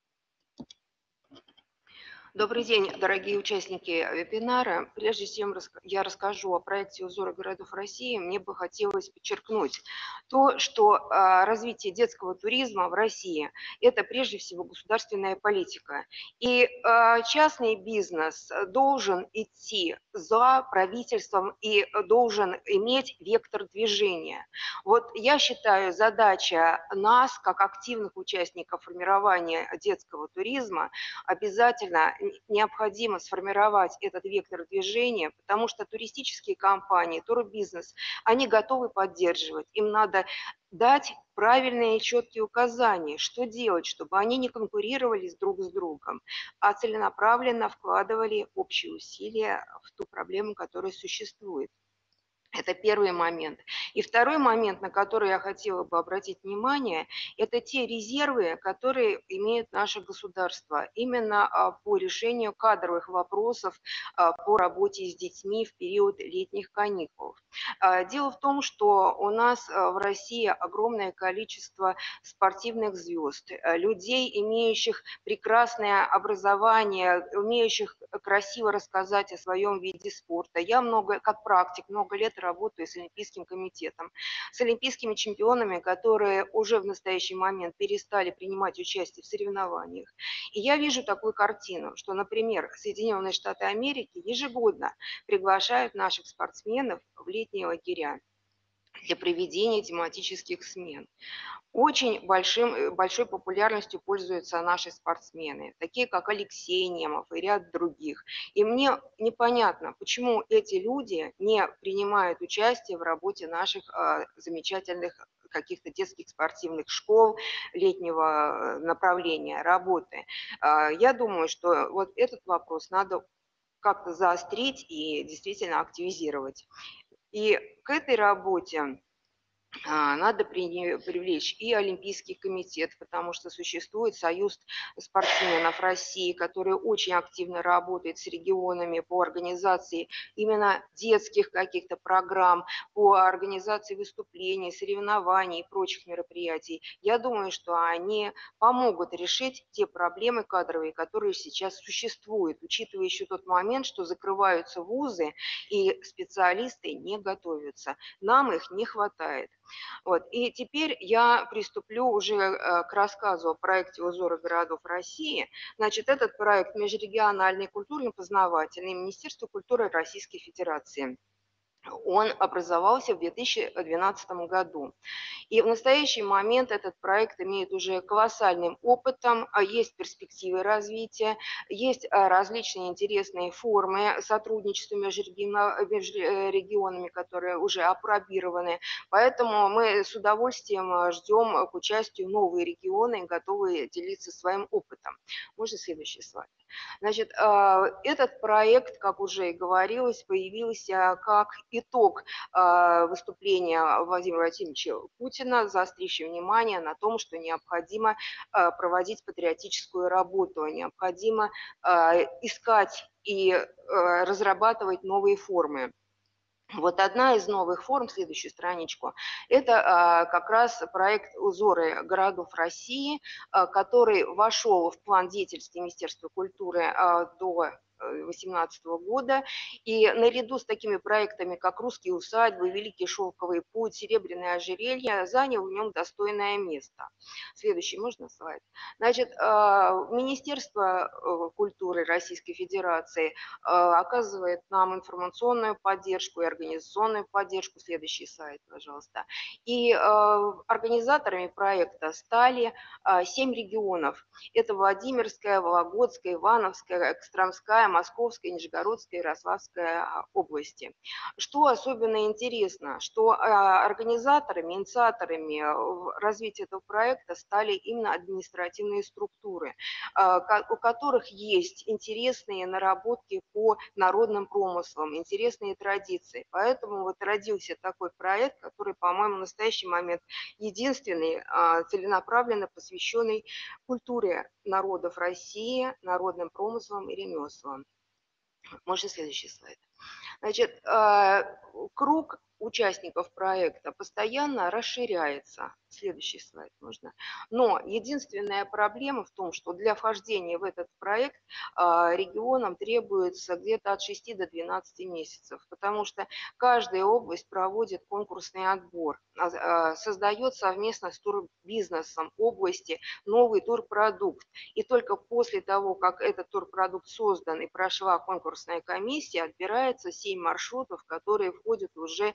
Добрый день, дорогие участники вебинара. Прежде чем я расскажу о проекте «Узоры городов России», мне бы хотелось подчеркнуть то, что развитие детского туризма в России – это прежде всего государственная политика. И частный бизнес должен идти за правительством и должен иметь вектор движения. Вот я считаю, задача нас, как активных участников формирования детского туризма, обязательно необходимо сформировать этот вектор движения, потому что туристические компании, турбизнес, они готовы поддерживать. Им надо дать правильные и четкие указания, что делать, чтобы они не конкурировали друг с другом, а целенаправленно вкладывали общие усилия в ту проблему, которая существует. Это первый момент. И второй момент, на который я хотела бы обратить внимание, это те резервы, которые имеет наше государство именно по решению кадровых вопросов по работе с детьми в период летних каникул. Дело в том, что у нас в России огромное количество спортивных звезд, людей, имеющих прекрасное образование, умеющих красиво рассказать о своем виде спорта. Я много, как практик, много лет работаю с Олимпийским комитетом, с олимпийскими чемпионами, которые уже в настоящий момент перестали принимать участие в соревнованиях. И я вижу такую картину, что, например, Соединенные Штаты Америки ежегодно приглашают наших спортсменов в летние лагеря для проведения тематических смен. Очень большим, большой популярностью пользуются наши спортсмены, такие как Алексей Немов и ряд других. И мне непонятно, почему эти люди не принимают участие в работе наших а, замечательных каких-то детских спортивных школ, летнего направления работы. А, я думаю, что вот этот вопрос надо как-то заострить и действительно активизировать. И к этой работе надо привлечь и Олимпийский комитет, потому что существует Союз спортсменов России, который очень активно работает с регионами по организации именно детских каких-то программ, по организации выступлений, соревнований и прочих мероприятий. Я думаю, что они помогут решить те проблемы кадровые, которые сейчас существуют, учитывая еще тот момент, что закрываются вузы и специалисты не готовятся. Нам их не хватает. Вот. И теперь я приступлю уже к рассказу о проекте «Узоры городов России». Значит, этот проект межрегиональный, культурно-познавательный, Министерство культуры Российской Федерации Он образовался в две тысячи двенадцатом году. И в настоящий момент этот проект имеет уже колоссальным опытом, есть перспективы развития, есть различные интересные формы сотрудничества между регионами, которые уже апробированы. Поэтому мы с удовольствием ждем к участию новые регионы, готовые делиться своим опытом. Можно следующий слайд? Значит, этот проект, как уже и говорилось, появился как итог выступления Владимира Владимировича Путина, заострившего внимание на том, что необходимо проводить патриотическую работу, необходимо искать и разрабатывать новые формы. Вот одна из новых форм, следующую страничку, это как раз проект «Узоры городов России», который вошел в план деятельности Министерства культуры до две тысячи восемнадцатого года. И наряду с такими проектами, как «Русские усадьбы», «Великий шелковый путь», «Серебряное ожерелье», занял в нем достойное место. Следующий, можно слайд? Значит, Министерство культуры Российской Федерации оказывает нам информационную поддержку и организационную поддержку. Следующий слайд, пожалуйста. И организаторами проекта стали семь регионов. Это Владимирская, Вологодская, Ивановская, Костромская, Московская, Нижегородская, Ярославская области. Что особенно интересно, что организаторами, инициаторами развития этого проекта стали именно административные структуры, у которых есть интересные наработки по народным промыслам, интересные традиции. Поэтому вот родился такой проект, который, по-моему, в настоящий момент единственный, целенаправленно посвященный культуре народов России, народным промыслам и ремеслам. Можно следующий слайд? Значит, круг участников проекта постоянно расширяется. Следующий слайд можно. Но единственная проблема в том, что для вхождения в этот проект регионам требуется где-то от шести до двенадцати месяцев, потому что каждая область проводит конкурсный отбор, создает совместно с турбизнесом области новый турпродукт. И только после того, как этот турпродукт создан и прошла конкурсная комиссия, отбирается семь маршрутов, которые входят уже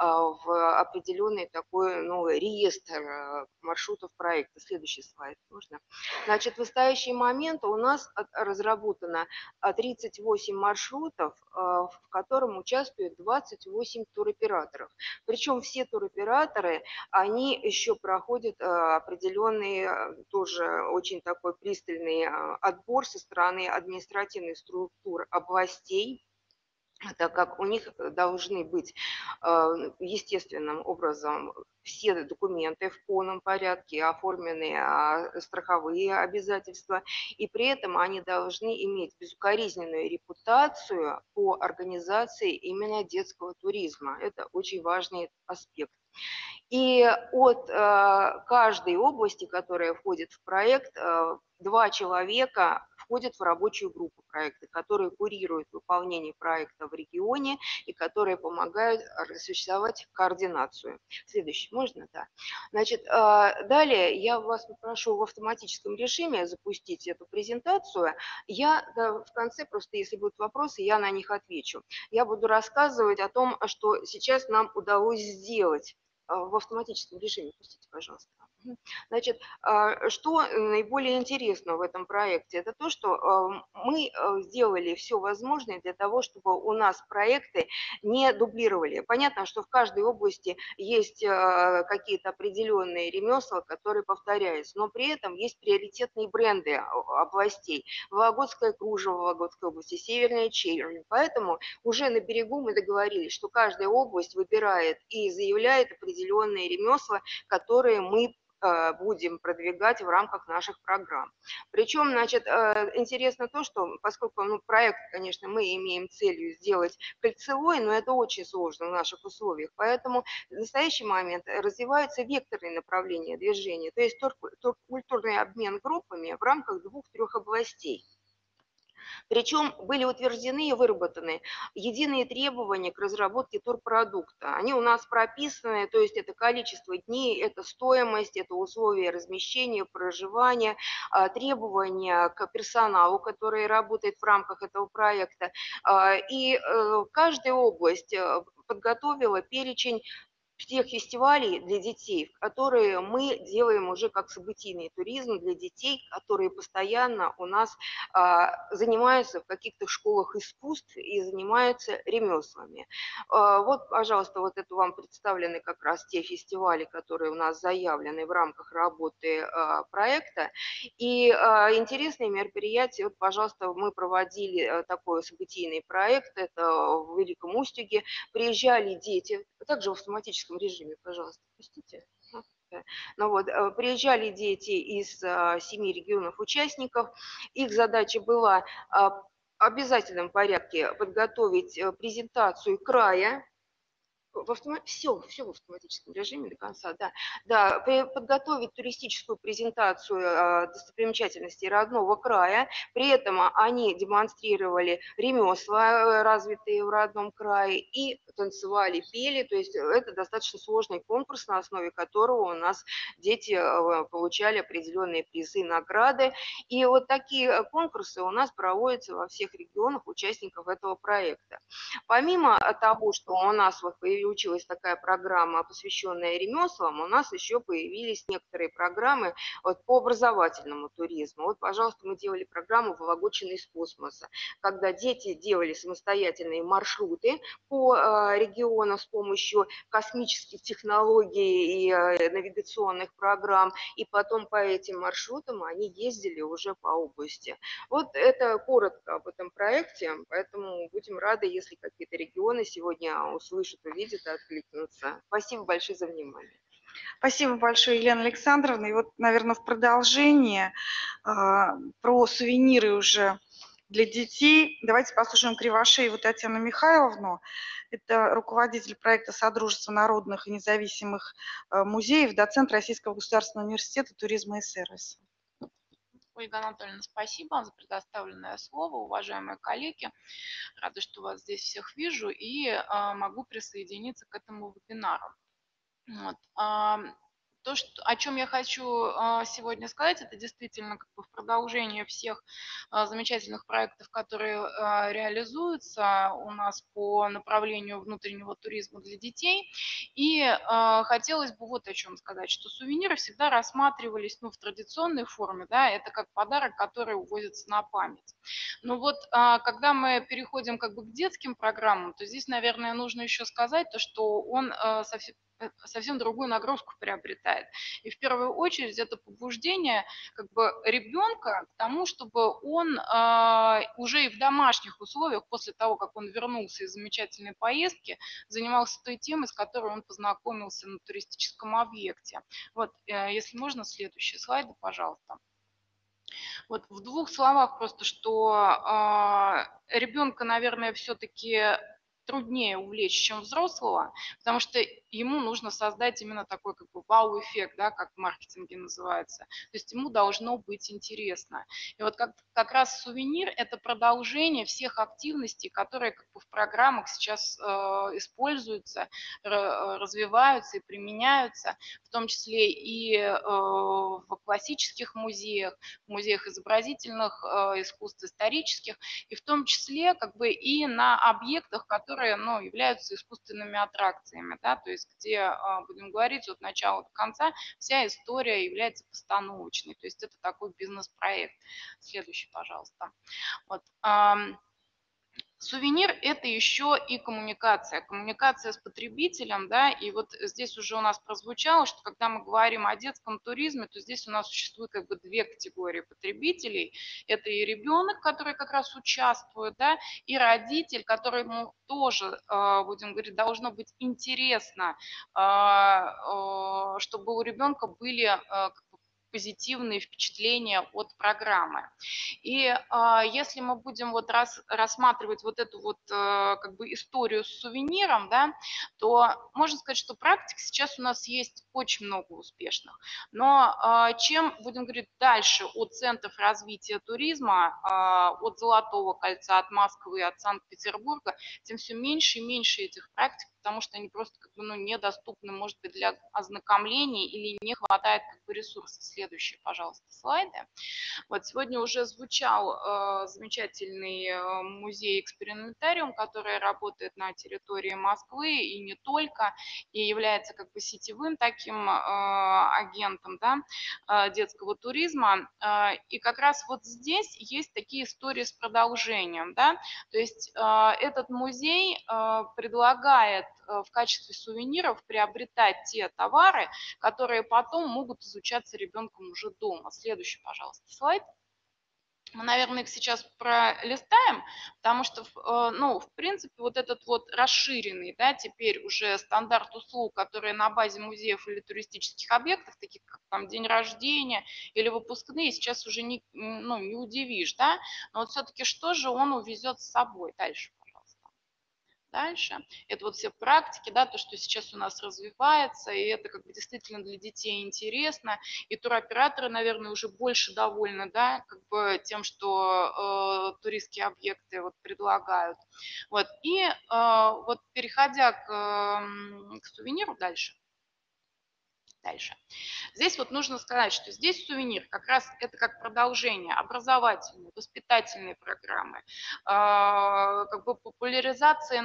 в определенный такой, ну, реестр маршрутов проекта. Следующий слайд можно. Значит, в настоящий момент у нас разработано тридцать восемь маршрутов, в котором участвует двадцать восемь туроператоров. Причем все туроператоры, они еще проходят определенный, тоже очень такой пристальный отбор со стороны административных структур областей, так как у них должны быть естественным образом все документы в полном порядке, оформлены страховые обязательства, и при этом они должны иметь безукоризненную репутацию по организации именно детского туризма. Это очень важный аспект. И от каждой области, которая входит в проект, два человека входят в рабочую группу проекта, которые курируют выполнение проекта в регионе и которые помогают осуществлять координацию. Следующий, можно? Да. Значит, далее я вас попрошу в автоматическом режиме запустить эту презентацию. Я в конце, просто если будут вопросы, я на них отвечу. Я буду рассказывать о том, что сейчас нам удалось сделать в автоматическом режиме. Пустите, пожалуйста. Значит, что наиболее интересно в этом проекте, это то, что мы сделали все возможное для того, чтобы у нас проекты не дублировали. Понятно, что в каждой области есть какие-то определенные ремесла, которые повторяются, но при этом есть приоритетные бренды областей. Вологодское кружево в Вологодской области, Северная чернь. Поэтому уже на берегу мы договорились, что каждая область выбирает и заявляет определенные ремесла, которые мы будем продвигать в рамках наших программ. Причем, значит, интересно то, что поскольку ну, проект, конечно, мы имеем целью сделать кольцевой, но это очень сложно в наших условиях, поэтому в настоящий момент развиваются векторные направления движения, то есть культурный обмен группами в рамках двух-трех областей. Причем были утверждены и выработаны единые требования к разработке турпродукта. Они у нас прописаны, то есть это количество дней, это стоимость, это условия размещения, проживания, требования к персоналу, который работает в рамках этого проекта. И каждая область подготовила перечень тех фестивалей для детей, которые мы делаем уже как событийный туризм для детей, которые постоянно у нас а, занимаются в каких-то школах искусств и занимаются ремеслами. А, вот, пожалуйста, вот это вам представлены как раз те фестивали, которые у нас заявлены в рамках работы а, проекта. И а, интересные мероприятия, вот, пожалуйста, мы проводили а, такой событийный проект, это в Великом Устюге, приезжали дети, также в автоматическом режиме, пожалуйста, пустите. Ну вот, приезжали дети из семи регионов участников. Их задача была в обязательном порядке подготовить презентацию края. В автомат... все, все в автоматическом режиме до конца, да. Да, подготовить туристическую презентацию э, достопримечательностей родного края. При этом они демонстрировали ремесла, развитые в родном крае, и танцевали, пели. То есть это достаточно сложный конкурс, на основе которого у нас дети э, получали определенные призы, награды. И вот такие конкурсы у нас проводятся во всех регионах участников этого проекта. Помимо того, что у нас вот появилась Училась такая программа, посвященная ремеслам, у нас еще появились некоторые программы вот, по образовательному туризму. Вот, пожалуйста, мы делали программу «Вологодчина из космоса», когда дети делали самостоятельные маршруты по э, регионам с помощью космических технологий и э, навигационных программ, и потом по этим маршрутам они ездили уже по области. Вот это коротко об этом проекте, поэтому будем рады, если какие-то регионы сегодня услышат, увидят, откликнуться. Спасибо большое за внимание. Спасибо большое, Елена Александровна. И вот, наверное, в продолжение э, про сувениры уже для детей. Давайте послушаем Кривошееву Татьяну Михайловну. Это руководитель проекта Содружества народных и независимых э, музеев, доцент Российского государственного университета туризма и сервиса. Ольга Анатольевна, спасибо за предоставленное слово, уважаемые коллеги. Рада, что вас здесь всех вижу и а, могу присоединиться к этому вебинару. Вот. А, то, что, о чем я хочу а, сегодня сказать, это действительно как бы в продолжение всех а, замечательных проектов, которые а, реализуются у нас по направлению внутреннего туризма для детей. И а, хотелось бы вот о чем сказать, что сувениры всегда рассматривались ну, в традиционной форме, да, это как подарок, который увозится на память. Но вот а, когда мы переходим как бы к детским программам, то здесь, наверное, нужно еще сказать то, что он а, совсем совсем другую нагрузку приобретает. И в первую очередь это побуждение как бы ребенка к тому, чтобы он э, уже и в домашних условиях, после того, как он вернулся из замечательной поездки, занимался той темой, с которой он познакомился на туристическом объекте. Вот, э, если можно, следующие слайды, пожалуйста. Вот в двух словах просто, что э, ребенка, наверное, все-таки труднее увлечь, чем взрослого, потому что ему нужно создать именно такой как бы вау-эффект, да, как в маркетинге называется. То есть ему должно быть интересно. И вот как, как раз сувенир – это продолжение всех активностей, которые как бы в программах сейчас э, используются, развиваются и применяются, в том числе и э, в классических музеях, в музеях изобразительных э, искусств, исторических, и в том числе как бы и на объектах, которые которые ну, являются искусственными аттракциями, да, то есть где, будем говорить, от начала до конца вся история является постановочной, то есть это такой бизнес-проект. Следующий, пожалуйста. Вот. Сувенир – это еще и коммуникация, коммуникация с потребителем, да, и вот здесь уже у нас прозвучало, что когда мы говорим о детском туризме, то здесь у нас существует как бы две категории потребителей. Это и ребенок, который как раз участвует, да, и родитель, которому тоже, будем говорить, должно быть интересно, чтобы у ребенка были позитивные впечатления от программы. И э, если мы будем вот рас, рассматривать вот эту вот э, как бы историю с сувениром, да, то можно сказать, что практик сейчас у нас есть очень много успешных. Но э, чем, будем говорить, дальше от центров развития туризма, э, от Золотого кольца, от Москвы, от Санкт-Петербурга, тем все меньше и меньше этих практик, потому что они просто как бы, ну, недоступны, может быть, для ознакомления или не хватает как бы ресурсов. Следующие, пожалуйста, слайды. Вот сегодня уже звучал э, замечательный э, музей-экспериментариум, который работает на территории Москвы и не только, и является как бы сетевым таким э, агентом, да, э, детского туризма. Э, и как раз вот здесь есть такие истории с продолжением, да, то есть э, этот музей э, предлагает в качестве сувениров приобретать те товары, которые потом могут изучаться ребенком уже дома. Следующий, пожалуйста, слайд. Мы, наверное, их сейчас пролистаем, потому что, ну, в принципе, вот этот вот расширенный, да, теперь уже стандарт услуг, которые на базе музеев или туристических объектов, таких как там день рождения или выпускные, сейчас уже не, ну, не удивишь, да, но вот все-таки что же он увезет с собой дальше? Дальше. Это вот все практики, да, то, что сейчас у нас развивается, и это как бы действительно для детей интересно. И туроператоры, наверное, уже больше довольны, да, как бы тем, что э, туристские объекты вот предлагают. Вот. И э, вот переходя к, э, к сувениру дальше. Дальше. Здесь вот нужно сказать, что здесь сувенир как раз это как продолжение образовательной, воспитательной программы, как бы популяризация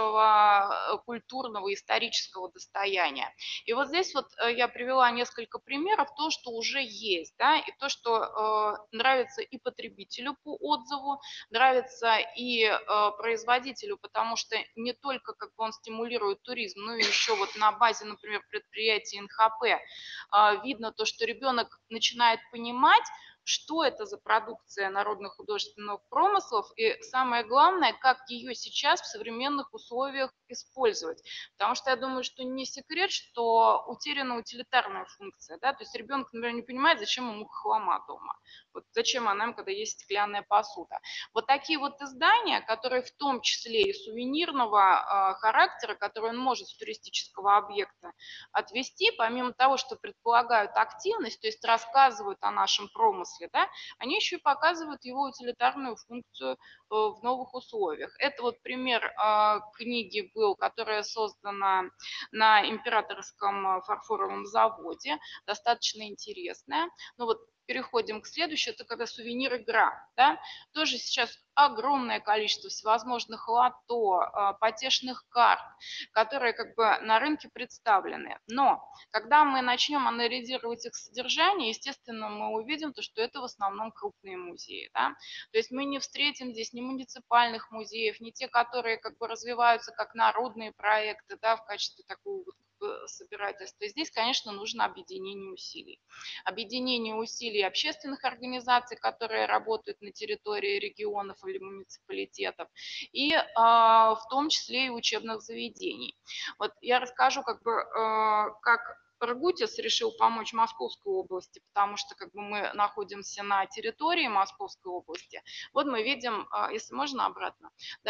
нашего культурного, исторического достояния. И вот здесь вот я привела несколько примеров, то, что уже есть, да, и то, что нравится и потребителю по отзыву, нравится и производителю, потому что не только как бы он стимулирует туризм, но и еще вот на базе, например, предприятия эн ха пэ видно то, что ребенок начинает понимать, что это за продукция народных художественных промыслов, и самое главное, как ее сейчас в современных условиях использовать. Потому что я думаю, что не секрет, что утеряна утилитарная функция. Да? То есть ребенок, например, не понимает, зачем ему хлама дома. Вот зачем она им, когда есть стеклянная посуда. Вот такие вот издания, которые в том числе и сувенирного э, характера, которые он может с туристического объекта отвести, помимо того, что предполагают активность, то есть рассказывают о нашем промысле, да, они еще и показывают его утилитарную функцию в новых условиях. Это вот пример э, книги был, которая создана на Императорском фарфоровом заводе, достаточно интересная. Ну вот переходим к следующему, это когда сувенир-игра. Да? Тоже сейчас огромное количество всевозможных лото, потешных карт, которые как бы на рынке представлены. Но когда мы начнем анализировать их содержание, естественно, мы увидим, то, что это в основном крупные музеи. Да? То есть мы не встретим здесь ни муниципальных музеев, ни те, которые как бы развиваются как народные проекты, да, в качестве такого вот собирательства. И здесь, конечно, нужно объединение усилий. Объединение усилий общественных организаций, которые работают на территории регионов или муниципалитетов, и э, в том числе и учебных заведений. Вот я расскажу, как бы, э, как Ргутис решил помочь Московской области, потому что как бы мы находимся на территории Московской области. Вот мы видим, если можно обратно,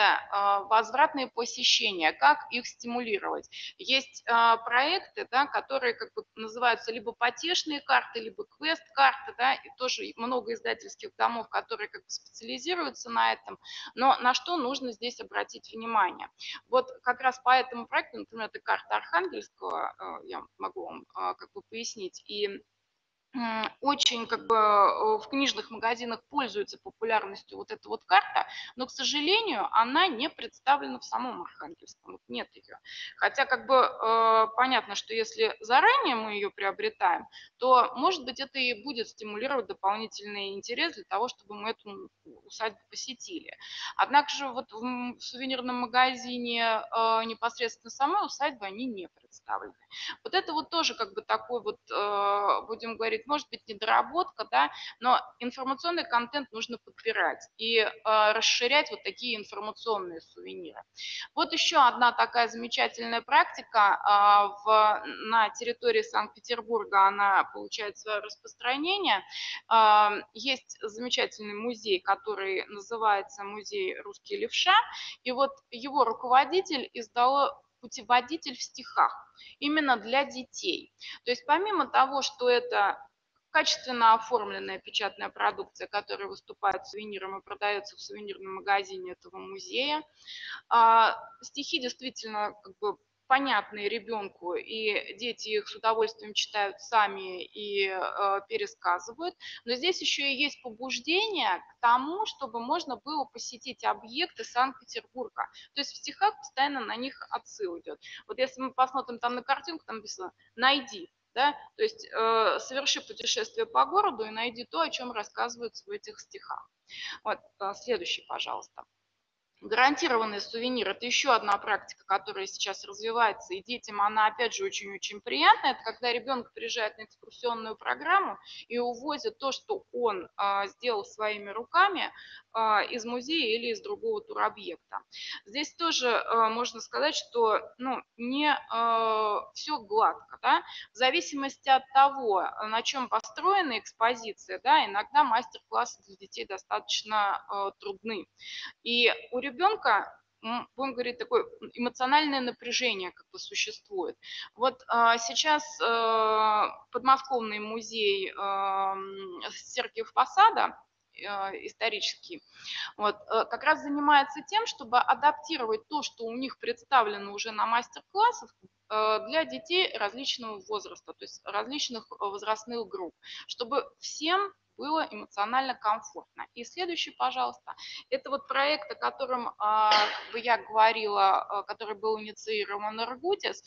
да, возвратные посещения, как их стимулировать. Есть проекты, да, которые как бы называются либо потешные карты, либо квест-карты, да, и тоже много издательских домов, которые как бы специализируются на этом. Но на что нужно здесь обратить внимание? Вот как раз по этому проекту, например, это карта Архангельского, я могу вам как бы пояснить, и очень как бы в книжных магазинах пользуется популярностью вот эта вот карта, но, к сожалению, она не представлена в самом Архангельском, вот нет ее. Хотя как бы э, понятно, что если заранее мы ее приобретаем, то, может быть, это и будет стимулировать дополнительный интерес для того, чтобы мы эту усадьбу посетили. Однако же вот в сувенирном магазине э, непосредственно самой усадьбы они не представлены. представлены. Вот это вот тоже как бы такой вот, будем говорить, может быть, недоработка, да, но информационный контент нужно подбирать и расширять вот такие информационные сувениры. Вот еще одна такая замечательная практика в, на территории Санкт-Петербурга, она получает свое распространение. Есть замечательный музей, который называется музей «Русский левша», и вот его руководитель издал путеводитель в стихах именно для детей. То есть помимо того, что это качественно оформленная печатная продукция, которая выступает сувениром и продается в сувенирном магазине этого музея, стихи действительно как бы понятные ребенку, и дети их с удовольствием читают сами и э, пересказывают. Но здесь еще и есть побуждение к тому, чтобы можно было посетить объекты Санкт-Петербурга. То есть в стихах постоянно на них отсыл идет. Вот если мы посмотрим там на картинку, там написано «найди». Да? То есть э, соверши путешествие по городу и найди то, о чем рассказывается в этих стихах. Вот, э, следующий, пожалуйста. Гарантированные сувениры – это еще одна практика, которая сейчас развивается, и детям она, опять же, очень-очень приятная. Это когда ребенок приезжает на экскурсионную программу и увозит то, что он а, сделал своими руками а, из музея или из другого туробъекта. Здесь тоже а, можно сказать, что ну, не а, все гладко. Да? В зависимости от того, на чем построена экспозиция, да, иногда мастер-классы для детей достаточно а, трудны. И у ребенка, будем говорить, такое эмоциональное напряжение как бы существует. Вот а, сейчас а, подмосковный музей а, Сергиев Посада, а, исторический, вот, а, как раз занимается тем, чтобы адаптировать то, что у них представлено уже на мастер-классах, для детей различного возраста, то есть различных возрастных групп, чтобы всем было эмоционально комфортно. И следующий, пожалуйста, это вот проект, о котором как бы я говорила, который был инициирован РГУТИС.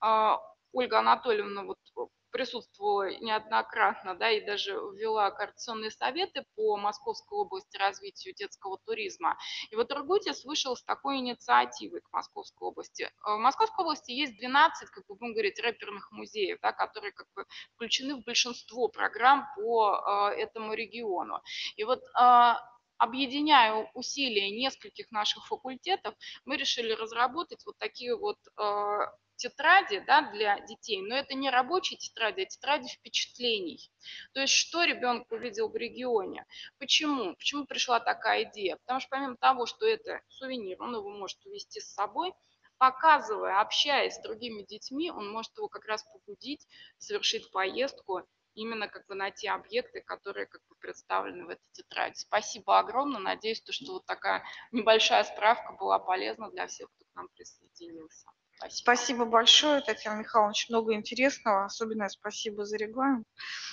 Ольга Анатольевна вот присутствовала неоднократно, да, и даже ввела координационные советы по Московской области развитию детского туризма. И вот РГУТИС вышел с такой инициативой к Московской области. В Московской области есть двенадцать, как бы будем говорить, рэперных музеев, да, которые как бы включены в большинство программ по э, этому региону. И вот э, объединяя усилия нескольких наших факультетов, мы решили разработать вот такие вот э, тетради, да, для детей, но это не рабочие тетради, а тетради впечатлений. То есть что ребенок увидел в регионе. Почему? Почему пришла такая идея? Потому что помимо того, что это сувенир, он его может увезти с собой, показывая, общаясь с другими детьми, он может его как раз побудить совершить поездку именно как бы на те объекты, которые как бы представлены в этой тетради. Спасибо огромное. Надеюсь, что вот такая небольшая справка была полезна для всех, кто к нам присоединился. Спасибо. Спасибо большое, Татьяна Михайловна, очень много интересного. Особенно спасибо за регламент.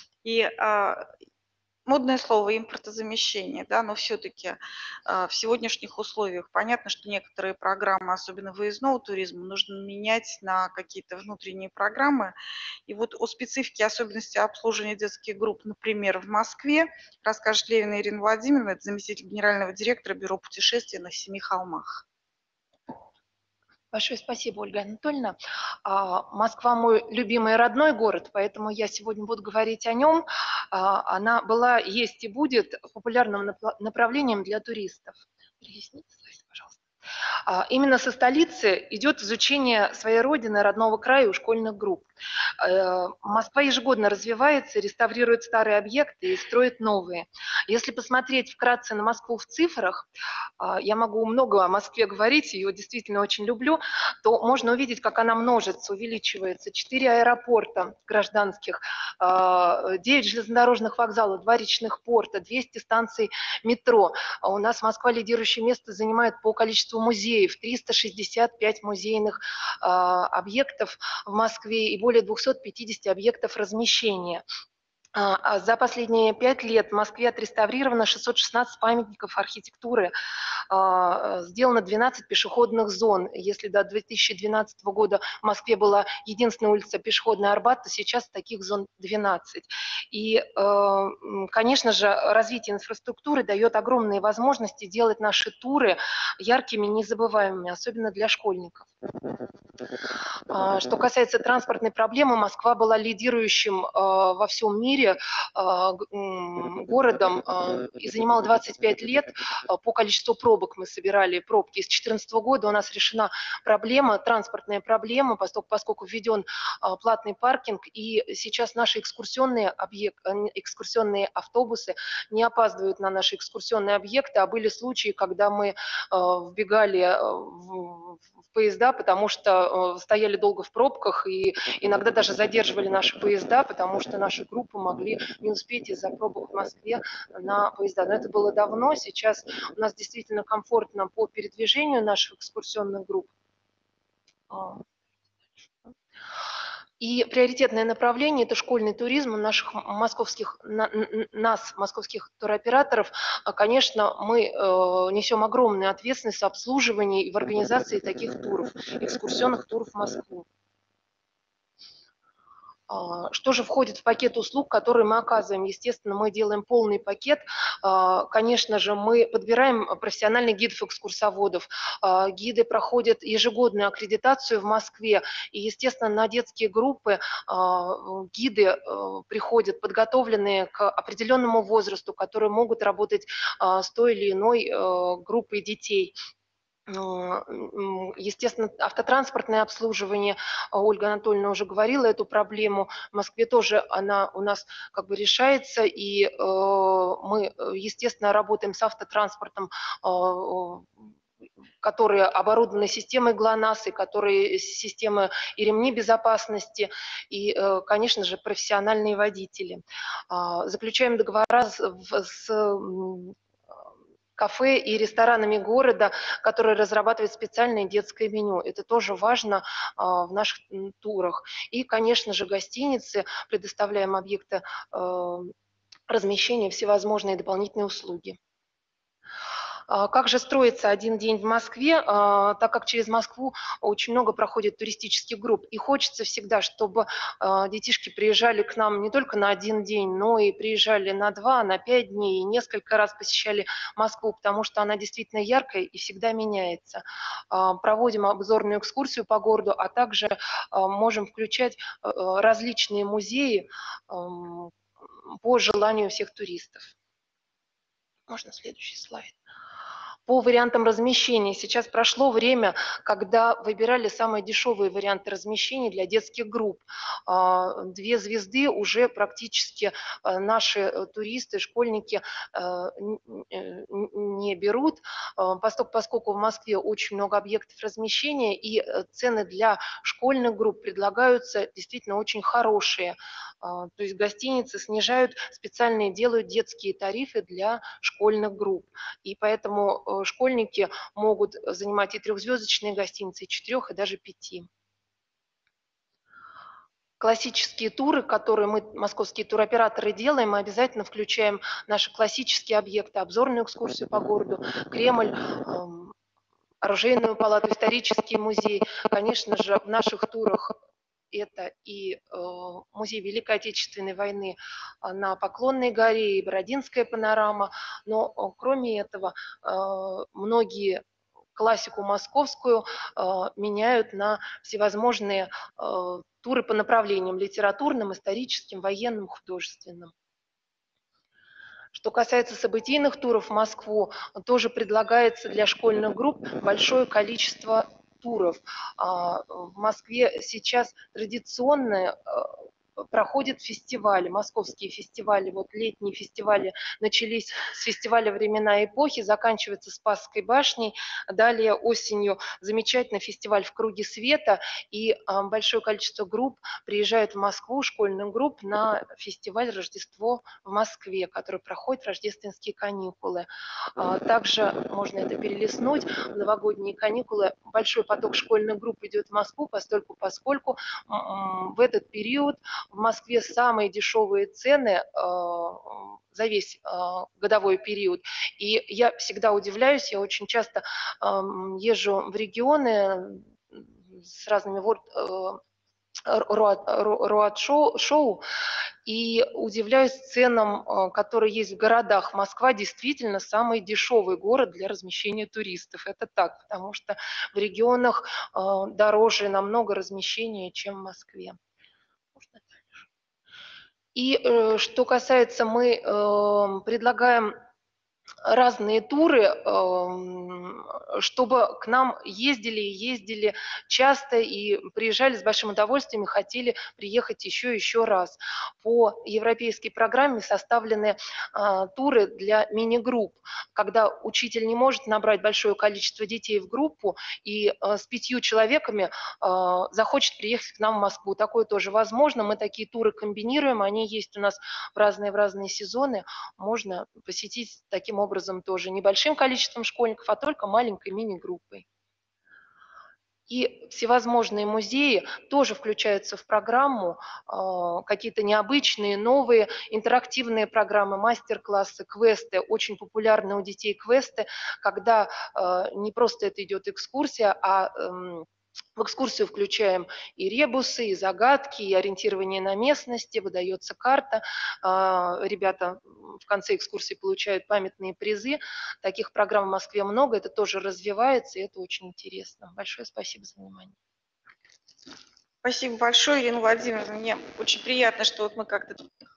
И а, модное слово импортозамещение, да, но все-таки а, в сегодняшних условиях понятно, что некоторые программы, особенно выездного туризма, нужно менять на какие-то внутренние программы. И вот о специфике особенностей обслуживания детских групп, например, в Москве, расскажет Левина Ирина Владимировна, это заместитель генерального директора Бюро путешествий на Семи холмах. Большое спасибо, Ольга Анатольевна. Москва мой любимый родной город, поэтому я сегодня буду говорить о нем. Она была, есть и будет популярным направлением для туристов. Перелистните слайд, пожалуйста. Именно со столицы идет изучение своей родины, родного края у школьных групп. Москва ежегодно развивается, реставрирует старые объекты и строит новые. Если посмотреть вкратце на Москву в цифрах, я могу много о Москве говорить, ее действительно очень люблю, то можно увидеть, как она множится, увеличивается. Четыре аэропорта гражданских, девять железнодорожных вокзалов, два речных порта, двести станций метро. У нас Москва лидирующее место занимает по количеству музеев, триста шестьдесят пять музейных объектов в Москве и более двухсот пятидесяти объектов размещения. За последние пять лет в Москве отреставрировано шестьсот шестнадцать памятников архитектуры, сделано двенадцать пешеходных зон. Если до две тысячи двенадцатого года в Москве была единственная улица пешеходный Арбат, то сейчас таких зон двенадцать. И, конечно же, развитие инфраструктуры дает огромные возможности делать наши туры яркими, незабываемыми, особенно для школьников. Что касается транспортной проблемы, Москва была лидирующим во всем мире городом и занимала двадцать пять лет по количеству пробок. Мы собирали пробки. С две тысячи четырнадцатого года у нас решена проблема, транспортная проблема, поскольку, поскольку введен платный паркинг, и сейчас наши экскурсионные, объект, экскурсионные автобусы не опаздывают на наши экскурсионные объекты, а были случаи, когда мы вбегали в поезда, потому что стояли долго в пробках, и иногда даже задерживали наши поезда, потому что наши группы могли не успеть из-за пробок в Москве на поезда. Но это было давно, сейчас у нас действительно комфортно по передвижению наших экскурсионных групп. И приоритетное направление – это школьный туризм наших московских, на, нас, московских туроператоров. Конечно, мы э, несем огромную ответственность в обслуживании и в организации таких туров, экскурсионных туров в Москву. Что же входит в пакет услуг, которые мы оказываем? Естественно, мы делаем полный пакет. Конечно же, мы подбираем профессиональных гидов-экскурсоводов. Гиды проходят ежегодную аккредитацию в Москве. И, естественно, на детские группы гиды приходят подготовленные к определенному возрасту, которые могут работать с той или иной группой детей. Естественно, автотранспортное обслуживание, Ольга Анатольевна уже говорила эту проблему, в Москве тоже она у нас как бы решается, и э, мы, естественно, работаем с автотранспортом, э, которые оборудованы системой ГЛОНАСС, и которые системы и ремни безопасности, и, э, конечно же, профессиональные водители. Э, заключаем договора с, с кафе и ресторанами города, которые разрабатывают специальное детское меню. Это тоже важно а, в наших турах. И, конечно же, гостиницы, предоставляем объекты а, размещения, всевозможные дополнительные услуги. Как же строится один день в Москве, так как через Москву очень много проходит туристических групп. И хочется всегда, чтобы детишки приезжали к нам не только на один день, но и приезжали на два, на пять дней, и несколько раз посещали Москву, потому что она действительно яркая и всегда меняется. Проводим обзорную экскурсию по городу, а также можем включать различные музеи по желанию всех туристов. Можно следующий слайд. По вариантам размещения. Сейчас прошло время, когда выбирали самые дешевые варианты размещения для детских групп. Две звезды уже практически наши туристы, школьники не берут, поскольку в Москве очень много объектов размещения, и цены для школьных групп предлагаются действительно очень хорошие. То есть гостиницы снижают, специально делают детские тарифы для школьных групп. И поэтому школьники могут занимать и трехзвездочные гостиницы, и четырех, и даже пяти. Классические туры, которые мы, московские туроператоры, делаем, мы обязательно включаем наши классические объекты, обзорную экскурсию по городу, Кремль, оружейную палату, исторический музей. Конечно же, в наших турах это и э, музей Великой Отечественной войны на Поклонной горе, и Бородинская панорама. Но э, кроме этого, э, многие классику московскую э, меняют на всевозможные э, туры по направлениям: литературным, историческим, военным, художественным. Что касается событийных туров в Москву, тоже предлагается для школьных групп большое количество туров. В Москве сейчас традиционно проходят фестивали, московские фестивали. Вот летние фестивали начались с фестиваля «Времена эпохи», заканчиваются Спасской башней. Далее осенью замечательный фестиваль «В круге света», и большое количество групп приезжают в Москву, школьных групп, на фестиваль «Рождество в Москве», который проходит в рождественские каникулы. Также можно это перелистнуть. В новогодние каникулы большой поток школьных групп идет в Москву, поскольку, поскольку в этот период В Москве самые дешевые цены за весь годовой период. И я всегда удивляюсь, я очень часто езжу в регионы с разными роад-шоу, и удивляюсь ценам, которые есть в городах. Москва действительно самый дешевый город для размещения туристов. Это так, потому что в регионах дороже намного размещения, чем в Москве. И что касается, мы предлагаем разные туры, чтобы к нам ездили и ездили часто и приезжали с большим удовольствием и хотели приехать еще и еще раз. По европейской программе составлены туры для мини-групп, когда учитель не может набрать большое количество детей в группу и с пятью человеками захочет приехать к нам в Москву. Такое тоже возможно. Мы такие туры комбинируем, они есть у нас в разные, в разные сезоны. Можно посетить таким образом тоже небольшим количеством школьников, а только маленькой мини-группой. И всевозможные музеи тоже включаются в программу, какие-то необычные, новые интерактивные программы, мастер-классы, квесты. Очень популярны у детей квесты, когда не просто это идет экскурсия, а в экскурсию включаем и ребусы, и загадки, и ориентирование на местности, выдается карта. Ребята в конце экскурсии получают памятные призы. Таких программ в Москве много, это тоже развивается, и это очень интересно. Большое спасибо за внимание. Спасибо большое, Ирина Владимировна. Мне очень приятно, что вот мы как-то...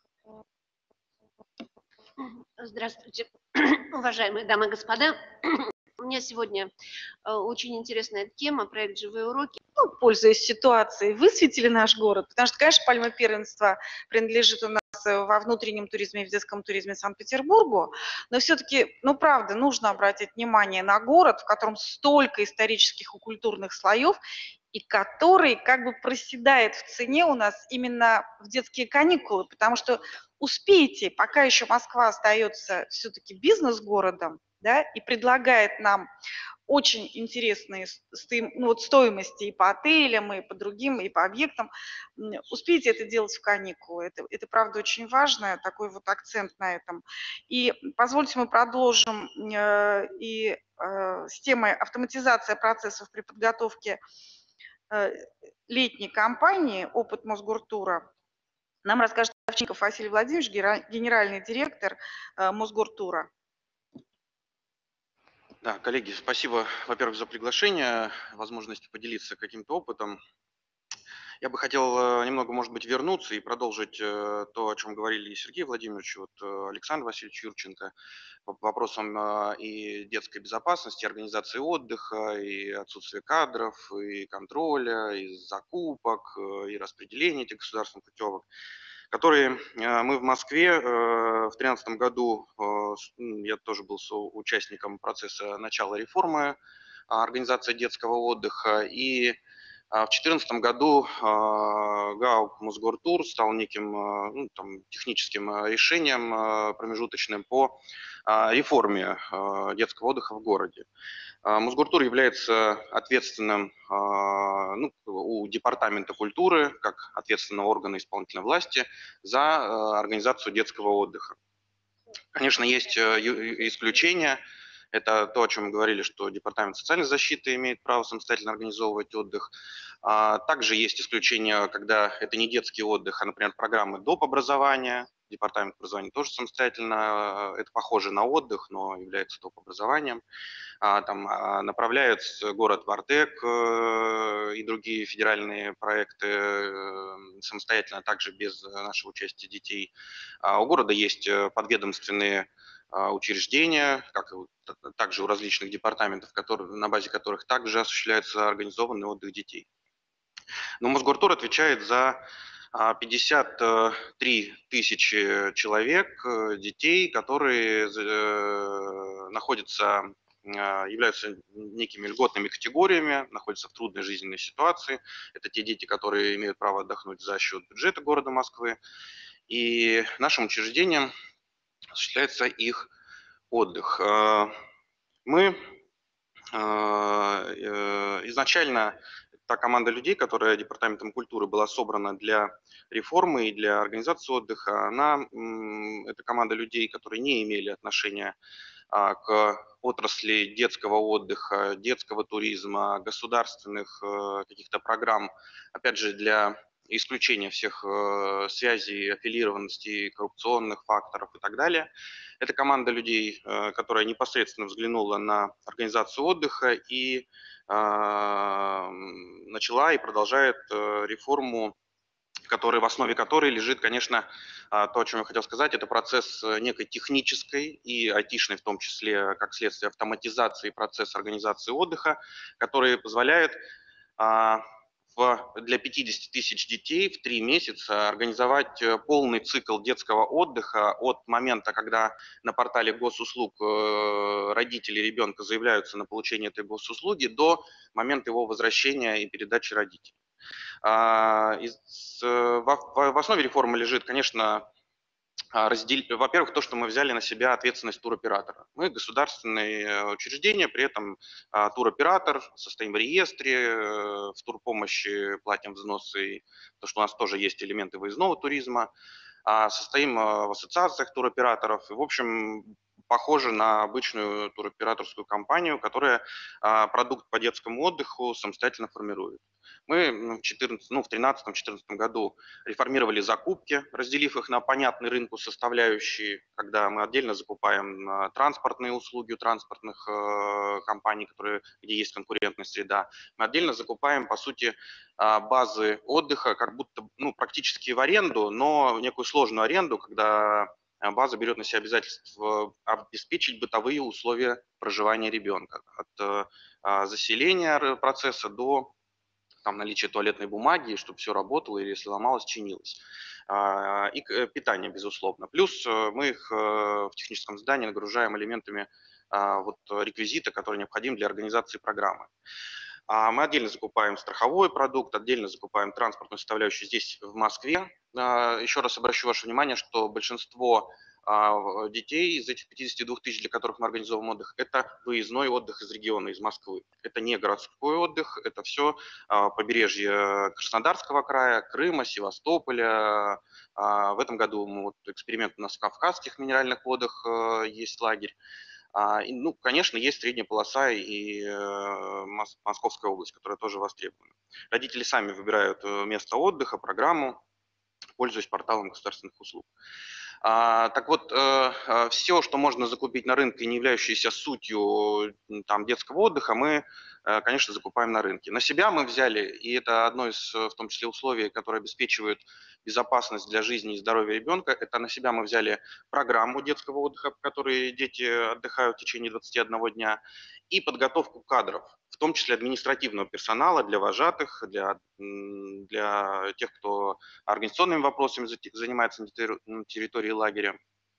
Здравствуйте, уважаемые дамы и господа. У меня сегодня очень интересная тема, проект «Живые уроки». Ну, пользуясь ситуацией, высветили наш город, потому что, конечно, пальма первенства принадлежит у нас во внутреннем туризме и в детском туризме Санкт-Петербургу, но все-таки, ну, правда, нужно обратить внимание на город, в котором столько исторических и культурных слоев, и который как бы проседает в цене у нас именно в детские каникулы, потому что успейте, пока еще Москва остается все-таки бизнес-городом, да, и предлагает нам очень интересные ну, вот стоимости и по отелям, и по другим, и по объектам. Успейте это делать в каникулы. Это, это правда очень важно, такой вот акцент на этом. И позвольте мы продолжим э, и э, с темой автоматизация процессов при подготовке э, летней кампании «Опыт Мосгортура». Нам расскажет Овчинников Василий Владимирович, генеральный директор э, Мосгортура. Да, коллеги, спасибо, во-первых, за приглашение, возможность поделиться каким-то опытом. Я бы хотел немного, может быть, вернуться и продолжить то, о чем говорили и Сергей Владимирович, вот Александр Васильевич Юрченко, по вопросам и детской безопасности, организации отдыха, и отсутствия кадров, и контроля, и закупок, и распределения этих государственных путевок, которые мы в Москве в две тысячи тринадцатом году, я тоже был участником процесса начала реформы организации детского отдыха, и в две тысячи четырнадцатом году ГАУ Мосгортур стал неким ну, там, техническим решением промежуточным по реформе детского отдыха в городе. Мосгортур является ответственным ну, у Департамента культуры, как ответственного органа исполнительной власти, за организацию детского отдыха. Конечно, есть исключения. Это то, о чем мы говорили, что Департамент социальной защиты имеет право самостоятельно организовывать отдых. Также есть исключения, когда это не детский отдых, а, например, программы доп. Образования. Департамент образования тоже самостоятельно, это похоже на отдых, но является доп. Образованием. Там направляют город в Артек и другие федеральные проекты самостоятельно, также без нашего участия детей. У города есть подведомственные учреждения, как и также у различных департаментов, которые, на базе которых также осуществляется организованный отдых детей. Но Мосгортур отвечает за пятьдесят три тысячи человек, детей, которые находятся, являются некими льготными категориями, находятся в трудной жизненной ситуации. Это те дети, которые имеют право отдохнуть за счет бюджета города Москвы. И нашим учреждением осуществляется их отдых. Мы изначально та команда людей, которая Департаментом культуры была собрана для реформы и для организации отдыха, она, это команда людей, которые не имели отношения к отрасли детского отдыха, детского туризма, государственных каких-то программ, опять же, для исключения всех связей, аффилированности, коррупционных факторов и так далее. Это команда людей, которая непосредственно взглянула на организацию отдыха и начала и продолжает реформу, который, в основе которой лежит, конечно, то, о чем я хотел сказать, это процесс некой технической и айтишной, в том числе, как следствие, автоматизации процесса организации отдыха, который позволяет для пятидесяти тысяч детей в три месяца организовать полный цикл детского отдыха от момента, когда на портале госуслуг родители ребенка заявляются на получение этой госуслуги, до момента его возвращения и передачи родителям. В основе реформы лежит, конечно, раздел... во-первых, то, что мы взяли на себя ответственность туроператора. Мы государственное учреждение, при этом туроператор, состоим в реестре, в турпомощи платим взносы, то, что у нас тоже есть элементы выездного туризма, состоим в ассоциациях туроператоров, и, в общем, похоже на обычную туроператорскую компанию, которая продукт по детскому отдыху самостоятельно формирует. Мы в две тысячи тринадцатом-четырнадцатом году реформировали закупки, разделив их на понятные рынку составляющие, когда мы отдельно закупаем транспортные услуги у транспортных компаний, которые, где есть конкурентная среда. Мы отдельно закупаем, по сути, базы отдыха, как будто ну, практически в аренду, но в некую сложную аренду, когда база берет на себя обязательство обеспечить бытовые условия проживания ребенка. От заселения процесса до там, наличия туалетной бумаги, чтобы все работало, или если ломалось, чинилось. И питание, безусловно. Плюс мы их в техническом здании нагружаем элементами вот, реквизита, который необходим для организации программы. Мы отдельно закупаем страховой продукт, отдельно закупаем транспортную составляющую здесь, в Москве. Еще раз обращу ваше внимание, что большинство детей из этих пятидесяти двух тысяч, для которых мы организовываем отдых, это выездной отдых из региона, из Москвы. Это не городской отдых, это все побережье Краснодарского края, Крыма, Севастополя. В этом году вот, эксперимент у нас в Кавказских минеральных водах есть лагерь. Ну, конечно, есть средняя полоса и Московская область, которая тоже востребована. Родители сами выбирают место отдыха, программу, пользуясь порталом государственных услуг. А, так вот, э, все, что можно закупить на рынке, не являющееся сутью там, детского отдыха, мы, э, конечно, закупаем на рынке. На себя мы взяли, и это одно из, в том числе, условий, которые обеспечивают безопасность для жизни и здоровья ребенка, это на себя мы взяли программу детского отдыха, в которой дети отдыхают в течение двадцати одного дня, и подготовку кадров, в том числе административного персонала для вожатых, для, для тех, кто организационными вопросами занимается на территории лагеря.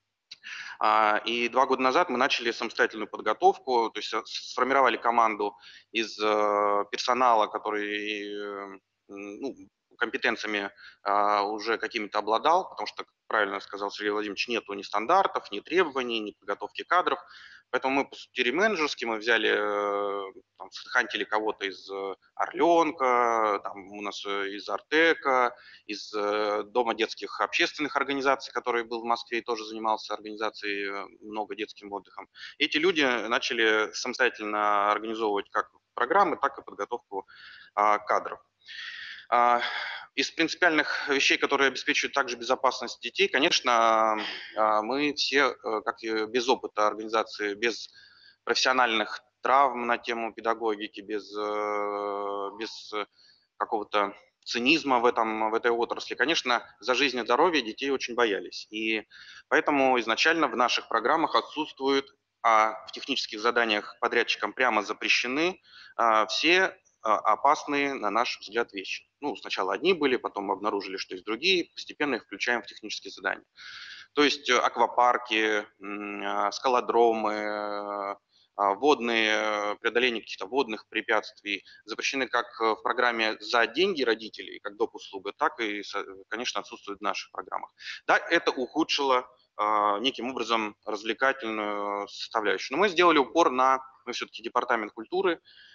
И два года назад мы начали самостоятельную подготовку, то есть сформировали команду из персонала, который ну, компетенциями уже какими-то обладал, потому что, как правильно сказал Сергей Владимирович, нету ни стандартов, ни требований, ни подготовки кадров. Поэтому мы, по сути, ременеджерски, мы взяли, там, схантили кого-то из Орленка, там, у нас из Артека, из Дома детских общественных организаций, который был в Москве и тоже занимался организацией много детским отдыхом. Эти люди начали самостоятельно организовывать как программы, так и подготовку а, кадров. А, из принципиальных вещей, которые обеспечивают также безопасность детей, конечно, мы все, как и без опыта организации, без профессиональных травм на тему педагогики, без, без какого-то цинизма в, этом, в этой отрасли, конечно, за жизнь и здоровье детей очень боялись. И поэтому изначально в наших программах отсутствуют, а в технических заданиях подрядчикам прямо запрещены все опасные, на наш взгляд, вещи. Ну, сначала одни были, потом мы обнаружили, что есть другие, постепенно их включаем в технические задания. То есть аквапарки, скалодромы, водные, преодоление каких-то водных препятствий запрещены как в программе за деньги родителей, как доп. Услуга, так и, конечно, отсутствуют в наших программах. Да, это ухудшило неким образом развлекательную составляющую. Но мы сделали упор на, мы все-таки департамент культуры,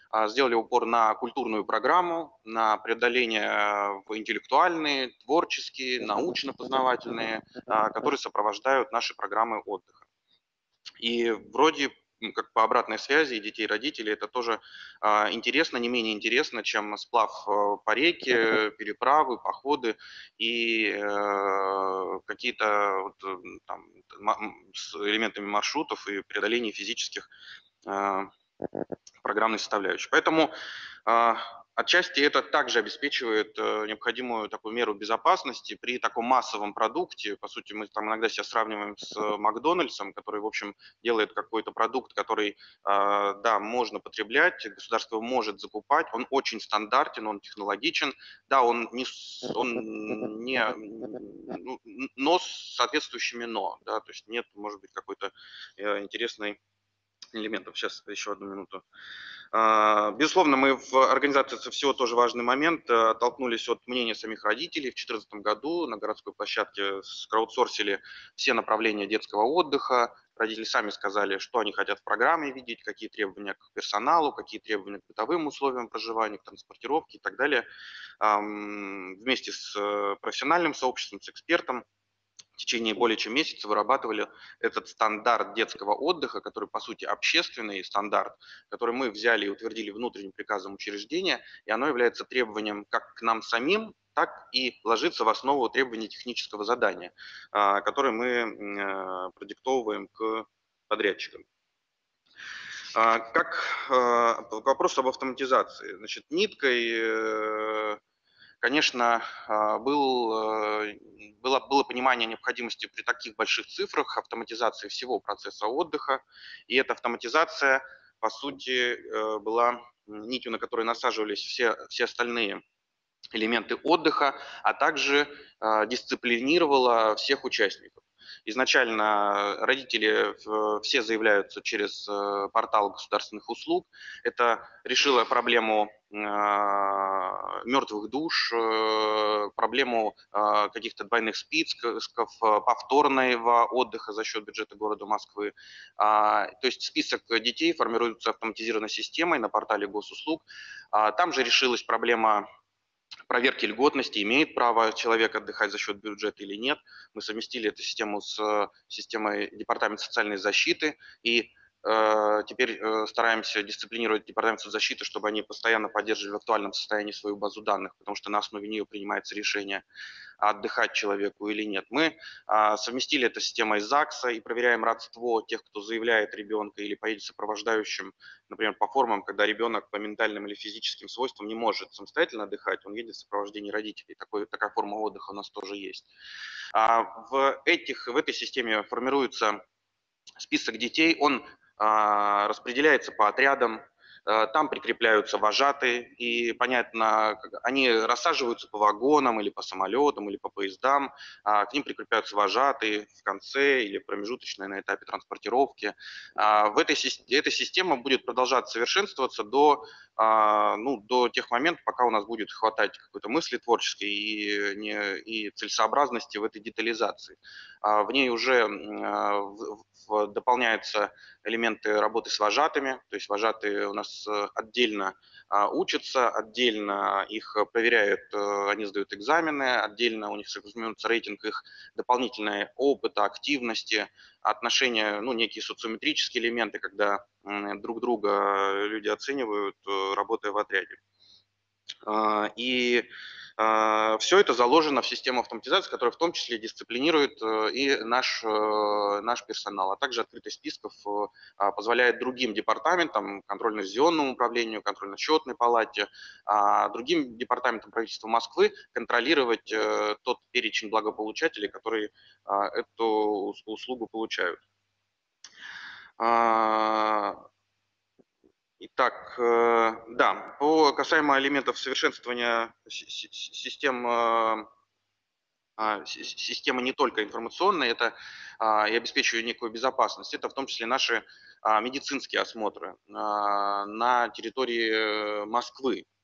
сделали упор на культурную программу, на преодоление в интеллектуальные, творческие, научно-познавательные, которые сопровождают наши программы отдыха. И вроде как по обратной связи детей и родителей это тоже а, интересно, не менее интересно, чем сплав по реке, переправы, походы и э, какие-то вот, там, с элементами маршрутов и преодоление физических э, программной составляющей. Поэтому э, отчасти это также обеспечивает э, необходимую такую меру безопасности при таком массовом продукте. По сути, мы там иногда себя сравниваем с Макдональдсом, который, в общем, делает какой-то продукт, который, э, да, можно потреблять, государство его может закупать, он очень стандартен, он технологичен, да, он не, он не ну, но с соответствующими но, да, то есть нет, может быть, какой-то э, интересной элементов. Сейчас еще одну минуту. Безусловно, мы в организации «Это всего» тоже важный момент. Оттолкнулись от мнения самих родителей. В две тысячи четырнадцатом году на городской площадке краудсорсили все направления детского отдыха. Родители сами сказали, что они хотят в программе видеть, какие требования к персоналу, какие требования к бытовым условиям проживания, к транспортировке и так далее. Вместе с профессиональным сообществом, с экспертом в течение более чем месяца вырабатывали этот стандарт детского отдыха, который, по сути, общественный стандарт, который мы взяли и утвердили внутренним приказом учреждения, и оно является требованием как к нам самим, так и ложится в основу требований технического задания, которое мы продиктовываем к подрядчикам. Как к вопросу об автоматизации. Значит, ниткой, конечно, был, было, было понимание необходимости при таких больших цифрах автоматизации всего процесса отдыха. И эта автоматизация, по сути, была нитью, на которой насаживались все, все остальные элементы отдыха, а также дисциплинировала всех участников. Изначально родители все заявляются через портал государственных услуг. Это решило проблему мертвых душ, проблему каких-то двойных списков, повторного отдыха за счет бюджета города Москвы. То есть список детей формируется автоматизированной системой на портале госуслуг. Там же решилась проблема проверки льготности, имеет право человек отдыхать за счет бюджета или нет. Мы совместили эту систему с системой Департамента социальной защиты и э, теперь э, стараемся дисциплинировать Департамент соцзащиты, чтобы они постоянно поддерживали в актуальном состоянии свою базу данных, потому что на основе нее принимается решение, отдыхать человеку или нет. Мы а, совместили это с системой ЗАГСа и проверяем родство тех, кто заявляет ребенка или поедет сопровождающим, например, по формам, когда ребенок по ментальным или физическим свойствам не может самостоятельно отдыхать, он едет в сопровождении родителей. Такой, такая форма отдыха у нас тоже есть. А, в, этих, в этой системе формируется список детей, он а, распределяется по отрядам. Там прикрепляются вожатые, и, понятно, они рассаживаются по вагонам или по самолетам, или по поездам, к ним прикрепляются вожатые в конце или промежуточные на этапе транспортировки. В этой, эта система будет продолжать совершенствоваться до, ну, до тех моментов, пока у нас будет хватать какой-то мысли творческой и, не, и целесообразности в этой детализации. В ней уже дополняются элементы работы с вожатыми, то есть вожатые у нас отдельно учатся, отдельно их проверяют, они сдают экзамены, отдельно у них формируется рейтинг их дополнительного опыта, активности, отношения, ну, некие социометрические элементы, когда друг друга люди оценивают, работая в отряде. И все это заложено в систему автоматизации, которая в том числе дисциплинирует и наш, наш персонал, а также открытость списков позволяет другим департаментам, контрольно-ревизионному управлению, контрольно-счетной палате, другим департаментам правительства Москвы контролировать тот перечень благополучателей, которые эту услугу получают. Итак, да, по касаемо элементов совершенствования систем, системы не только информационной, это и обеспечивает некую безопасность, это в том числе наши медицинские осмотры на территории Москвы.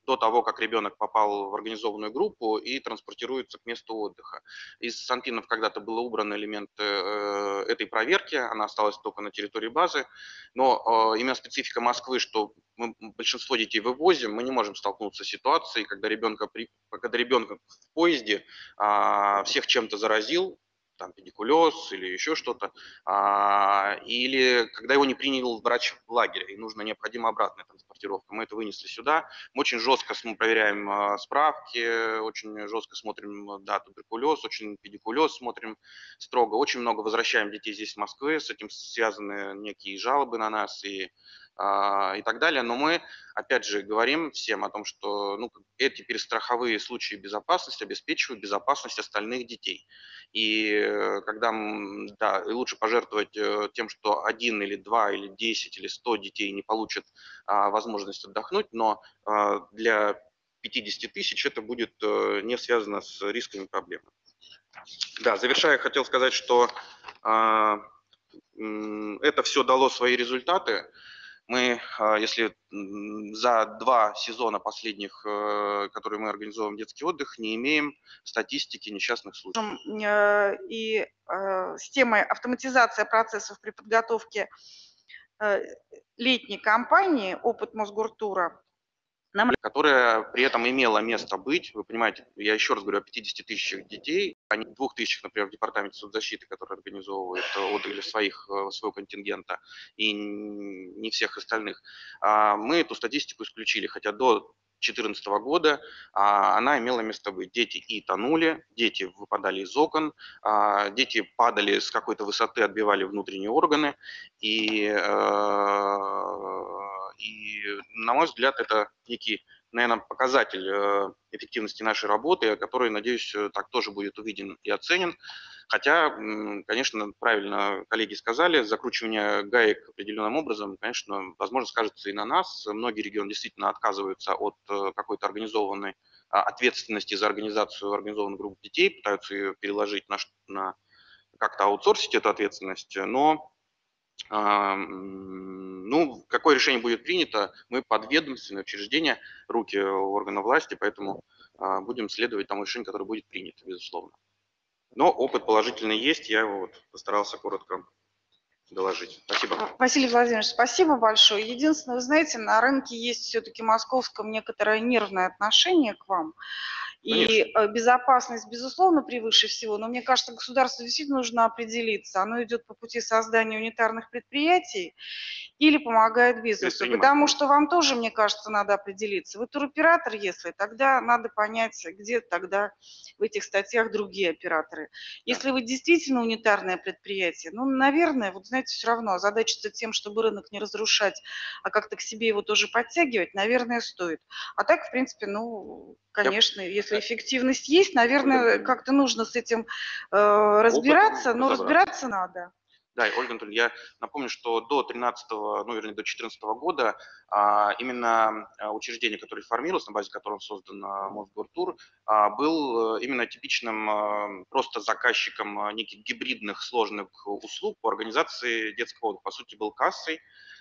до того, как ребенок попал в организованную группу и транспортируется к месту отдыха. Из санпинов когда-то был убран элемент э, этой проверки, она осталась только на территории базы, но э, именно специфика Москвы, что мы большинство детей вывозим, мы не можем столкнуться с ситуацией, когда ребенка, при, когда ребенка в поезде э, всех чем-то заразил, там педикулез или еще что-то, а, или когда его не принял врач в лагере, и нужна необходима обратная транспортировка. Мы это вынесли сюда, мы очень жестко проверяем а, справки, очень жестко смотрим, да, туберкулез, очень педикулез смотрим строго, очень много возвращаем детей здесь в Москве, с этим связаны некие жалобы на нас и и так далее. Но мы, опять же, говорим всем о том, что ну, эти перестраховые случаи безопасности обеспечивают безопасность остальных детей. И когда, да, лучше пожертвовать тем, что один или два или десять или сто детей не получат а, возможность отдохнуть, но а, для пятидесяти тысяч это будет а, не связано с рисками и проблемами. Да, завершая, хотел сказать, что а, это все дало свои результаты. Мы, если за два сезона последних, которые мы организовываем детский отдых, не имеем статистики несчастных случаев. И с темой автоматизация процессов при подготовке летней кампании «Опыт Мосгортура», которая при этом имела место быть. Вы понимаете, я еще раз говорю о пятидесяти тысячах детей, а не двух тысячах, например, в департаменте соцзащиты, который организовывает отдых для своих, своего контингента, и не всех остальных. Мы эту статистику исключили, хотя до две тысячи четырнадцатого года она имела место быть. Дети и тонули, дети выпадали из окон, дети падали с какой-то высоты, отбивали внутренние органы, и И, на мой взгляд, это некий, наверное, показатель эффективности нашей работы, который, надеюсь, так тоже будет увиден и оценен. Хотя, конечно, правильно коллеги сказали, закручивание гаек определенным образом, конечно, возможно, скажется и на нас. Многие регионы действительно отказываются от какой-то организованной ответственности за организацию организованных групп детей, пытаются ее переложить на, на как-то аутсорсить эту ответственность, но ну, какое решение будет принято, мы подведомственное учреждение, руки органов власти, поэтому будем следовать тому решению, которое будет принято, безусловно. Но опыт положительный есть, я его вот постарался коротко доложить. Спасибо. Василий Владимирович, спасибо большое. Единственное, вы знаете, на рынке есть все-таки московском некоторое нервное отношение к вам. И Конечно. Безопасность, безусловно, превыше всего, но мне кажется, государству действительно нужно определиться. Оно идет по пути создания унитарных предприятий или помогает бизнесу, потому что вам тоже, мне кажется, надо определиться. Вы туроператор, если, тогда надо понять, где тогда в этих статьях другие операторы. Если вы действительно унитарное предприятие, ну, наверное, вот знаете, все равно озадачиться тем, чтобы рынок не разрушать, а как-то к себе его тоже подтягивать, наверное, стоит. А так, в принципе, ну, конечно, Я... если эффективность есть, наверное, как-то нужно с этим э, разбираться, но разбираться надо. Да, Ольга Анатольевна, я напомню, что до тринадцатого, ну, вернее, до четырнадцатого года а, именно учреждение, которое формировалось, на базе которого создан Мосгортур, а, был именно типичным а, просто заказчиком а, неких гибридных сложных услуг по организации детского отдыха. По сути, был кассой,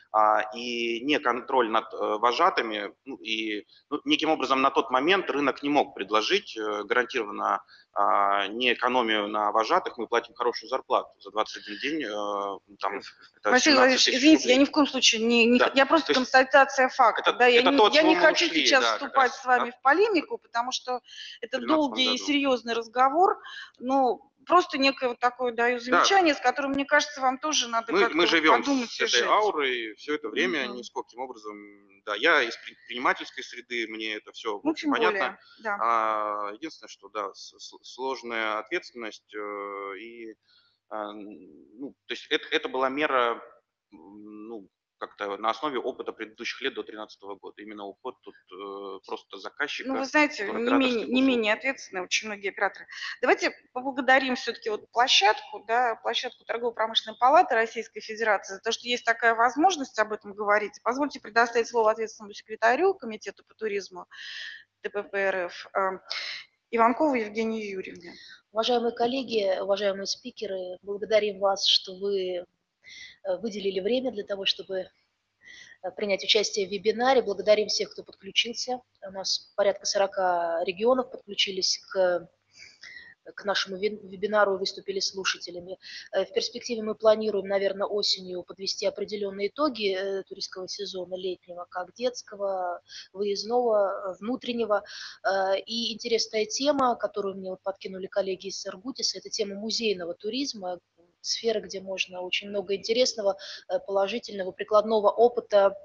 и не контроль над вожатыми, ну, и ну, неким образом на тот момент рынок не мог предложить гарантированно не экономию на вожатых, мы платим хорошую зарплату за двадцать один день. Там, Василий Владимирович, извините, рублей. Я ни в коем случае не, не да. я просто есть, констатация факта. Это, да, я это не, я не хочу ушли, сейчас да, вступать раз, с вами да. в полемику, потому что это долгий году. и серьезный разговор, но просто некое вот такое даю замечание, да. с которым, мне кажется, вам тоже надо мы, как-то мы живем подумать с этой аурой все это время, mm-hmm. нискольким образом. Да, я из предпринимательской среды, мне это все ну, очень понятно. Да. А, единственное, что да, сложная ответственность э, и э, ну, то есть это, это была мера, ну, как-то на основе опыта предыдущих лет до две тысячи тринадцатого года. Именно уход тут э, просто заказчика. Ну, вы знаете, не менее, не менее ответственные очень многие операторы. Давайте поблагодарим все-таки вот площадку, да, площадку Торгово-промышленной палаты Российской Федерации за то, что есть такая возможность об этом говорить. Позвольте предоставить слово ответственному секретарю Комитета по туризму Т П П Р Ф Иванкову Евгению Юрьевне. Уважаемые коллеги, уважаемые спикеры, благодарим вас, что вы выделили время для того, чтобы принять участие в вебинаре. Благодарим всех, кто подключился. У нас порядка сорока регионов подключились к к нашему вебинару, выступили слушателями. В перспективе мы планируем, наверное, осенью подвести определенные итоги туристского сезона летнего, как детского, выездного, внутреннего. И интересная тема, которую мне вот подкинули коллеги из Сургутиса, это тема музейного туризма, сфера, где можно очень много интересного, положительного, прикладного опыта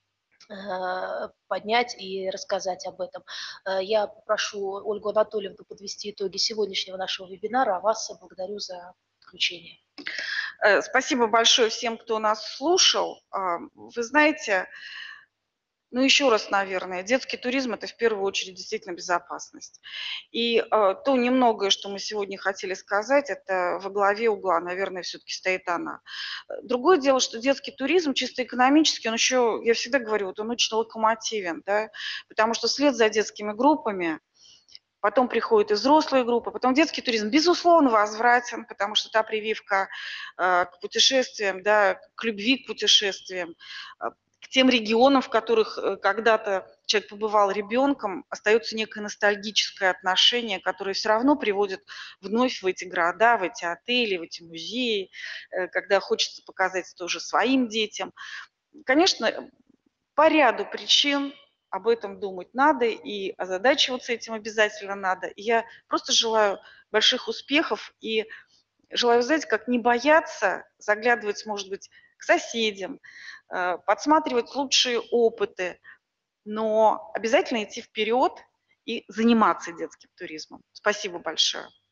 поднять и рассказать об этом. Я попрошу Ольгу Анатольевну подвести итоги сегодняшнего нашего вебинара, а вас благодарю за включение. Спасибо большое всем, кто нас слушал. Вы знаете, ну еще раз, наверное, детский туризм – это в первую очередь действительно безопасность. И э, то немногое, что мы сегодня хотели сказать, это во главе угла, наверное, все-таки стоит она. Другое дело, что детский туризм чисто экономически, он еще, я всегда говорю, вот он очень локомотивен, да, потому что вслед за детскими группами потом приходят и взрослые группы, потом детский туризм, безусловно, возвратен, потому что та прививка э, к путешествиям, да, к любви к путешествиям, к тем регионам, в которых когда-то человек побывал ребенком, остается некое ностальгическое отношение, которое все равно приводит вновь в эти города, в эти отели, в эти музеи, когда хочется показать тоже своим детям. Конечно, по ряду причин об этом думать надо, и озадачиваться этим обязательно надо. И я просто желаю больших успехов и желаю, знаете, как не бояться заглядывать, может быть, к соседям, подсматривать лучшие опыты, но обязательно идти вперед и заниматься детским туризмом. Спасибо большое.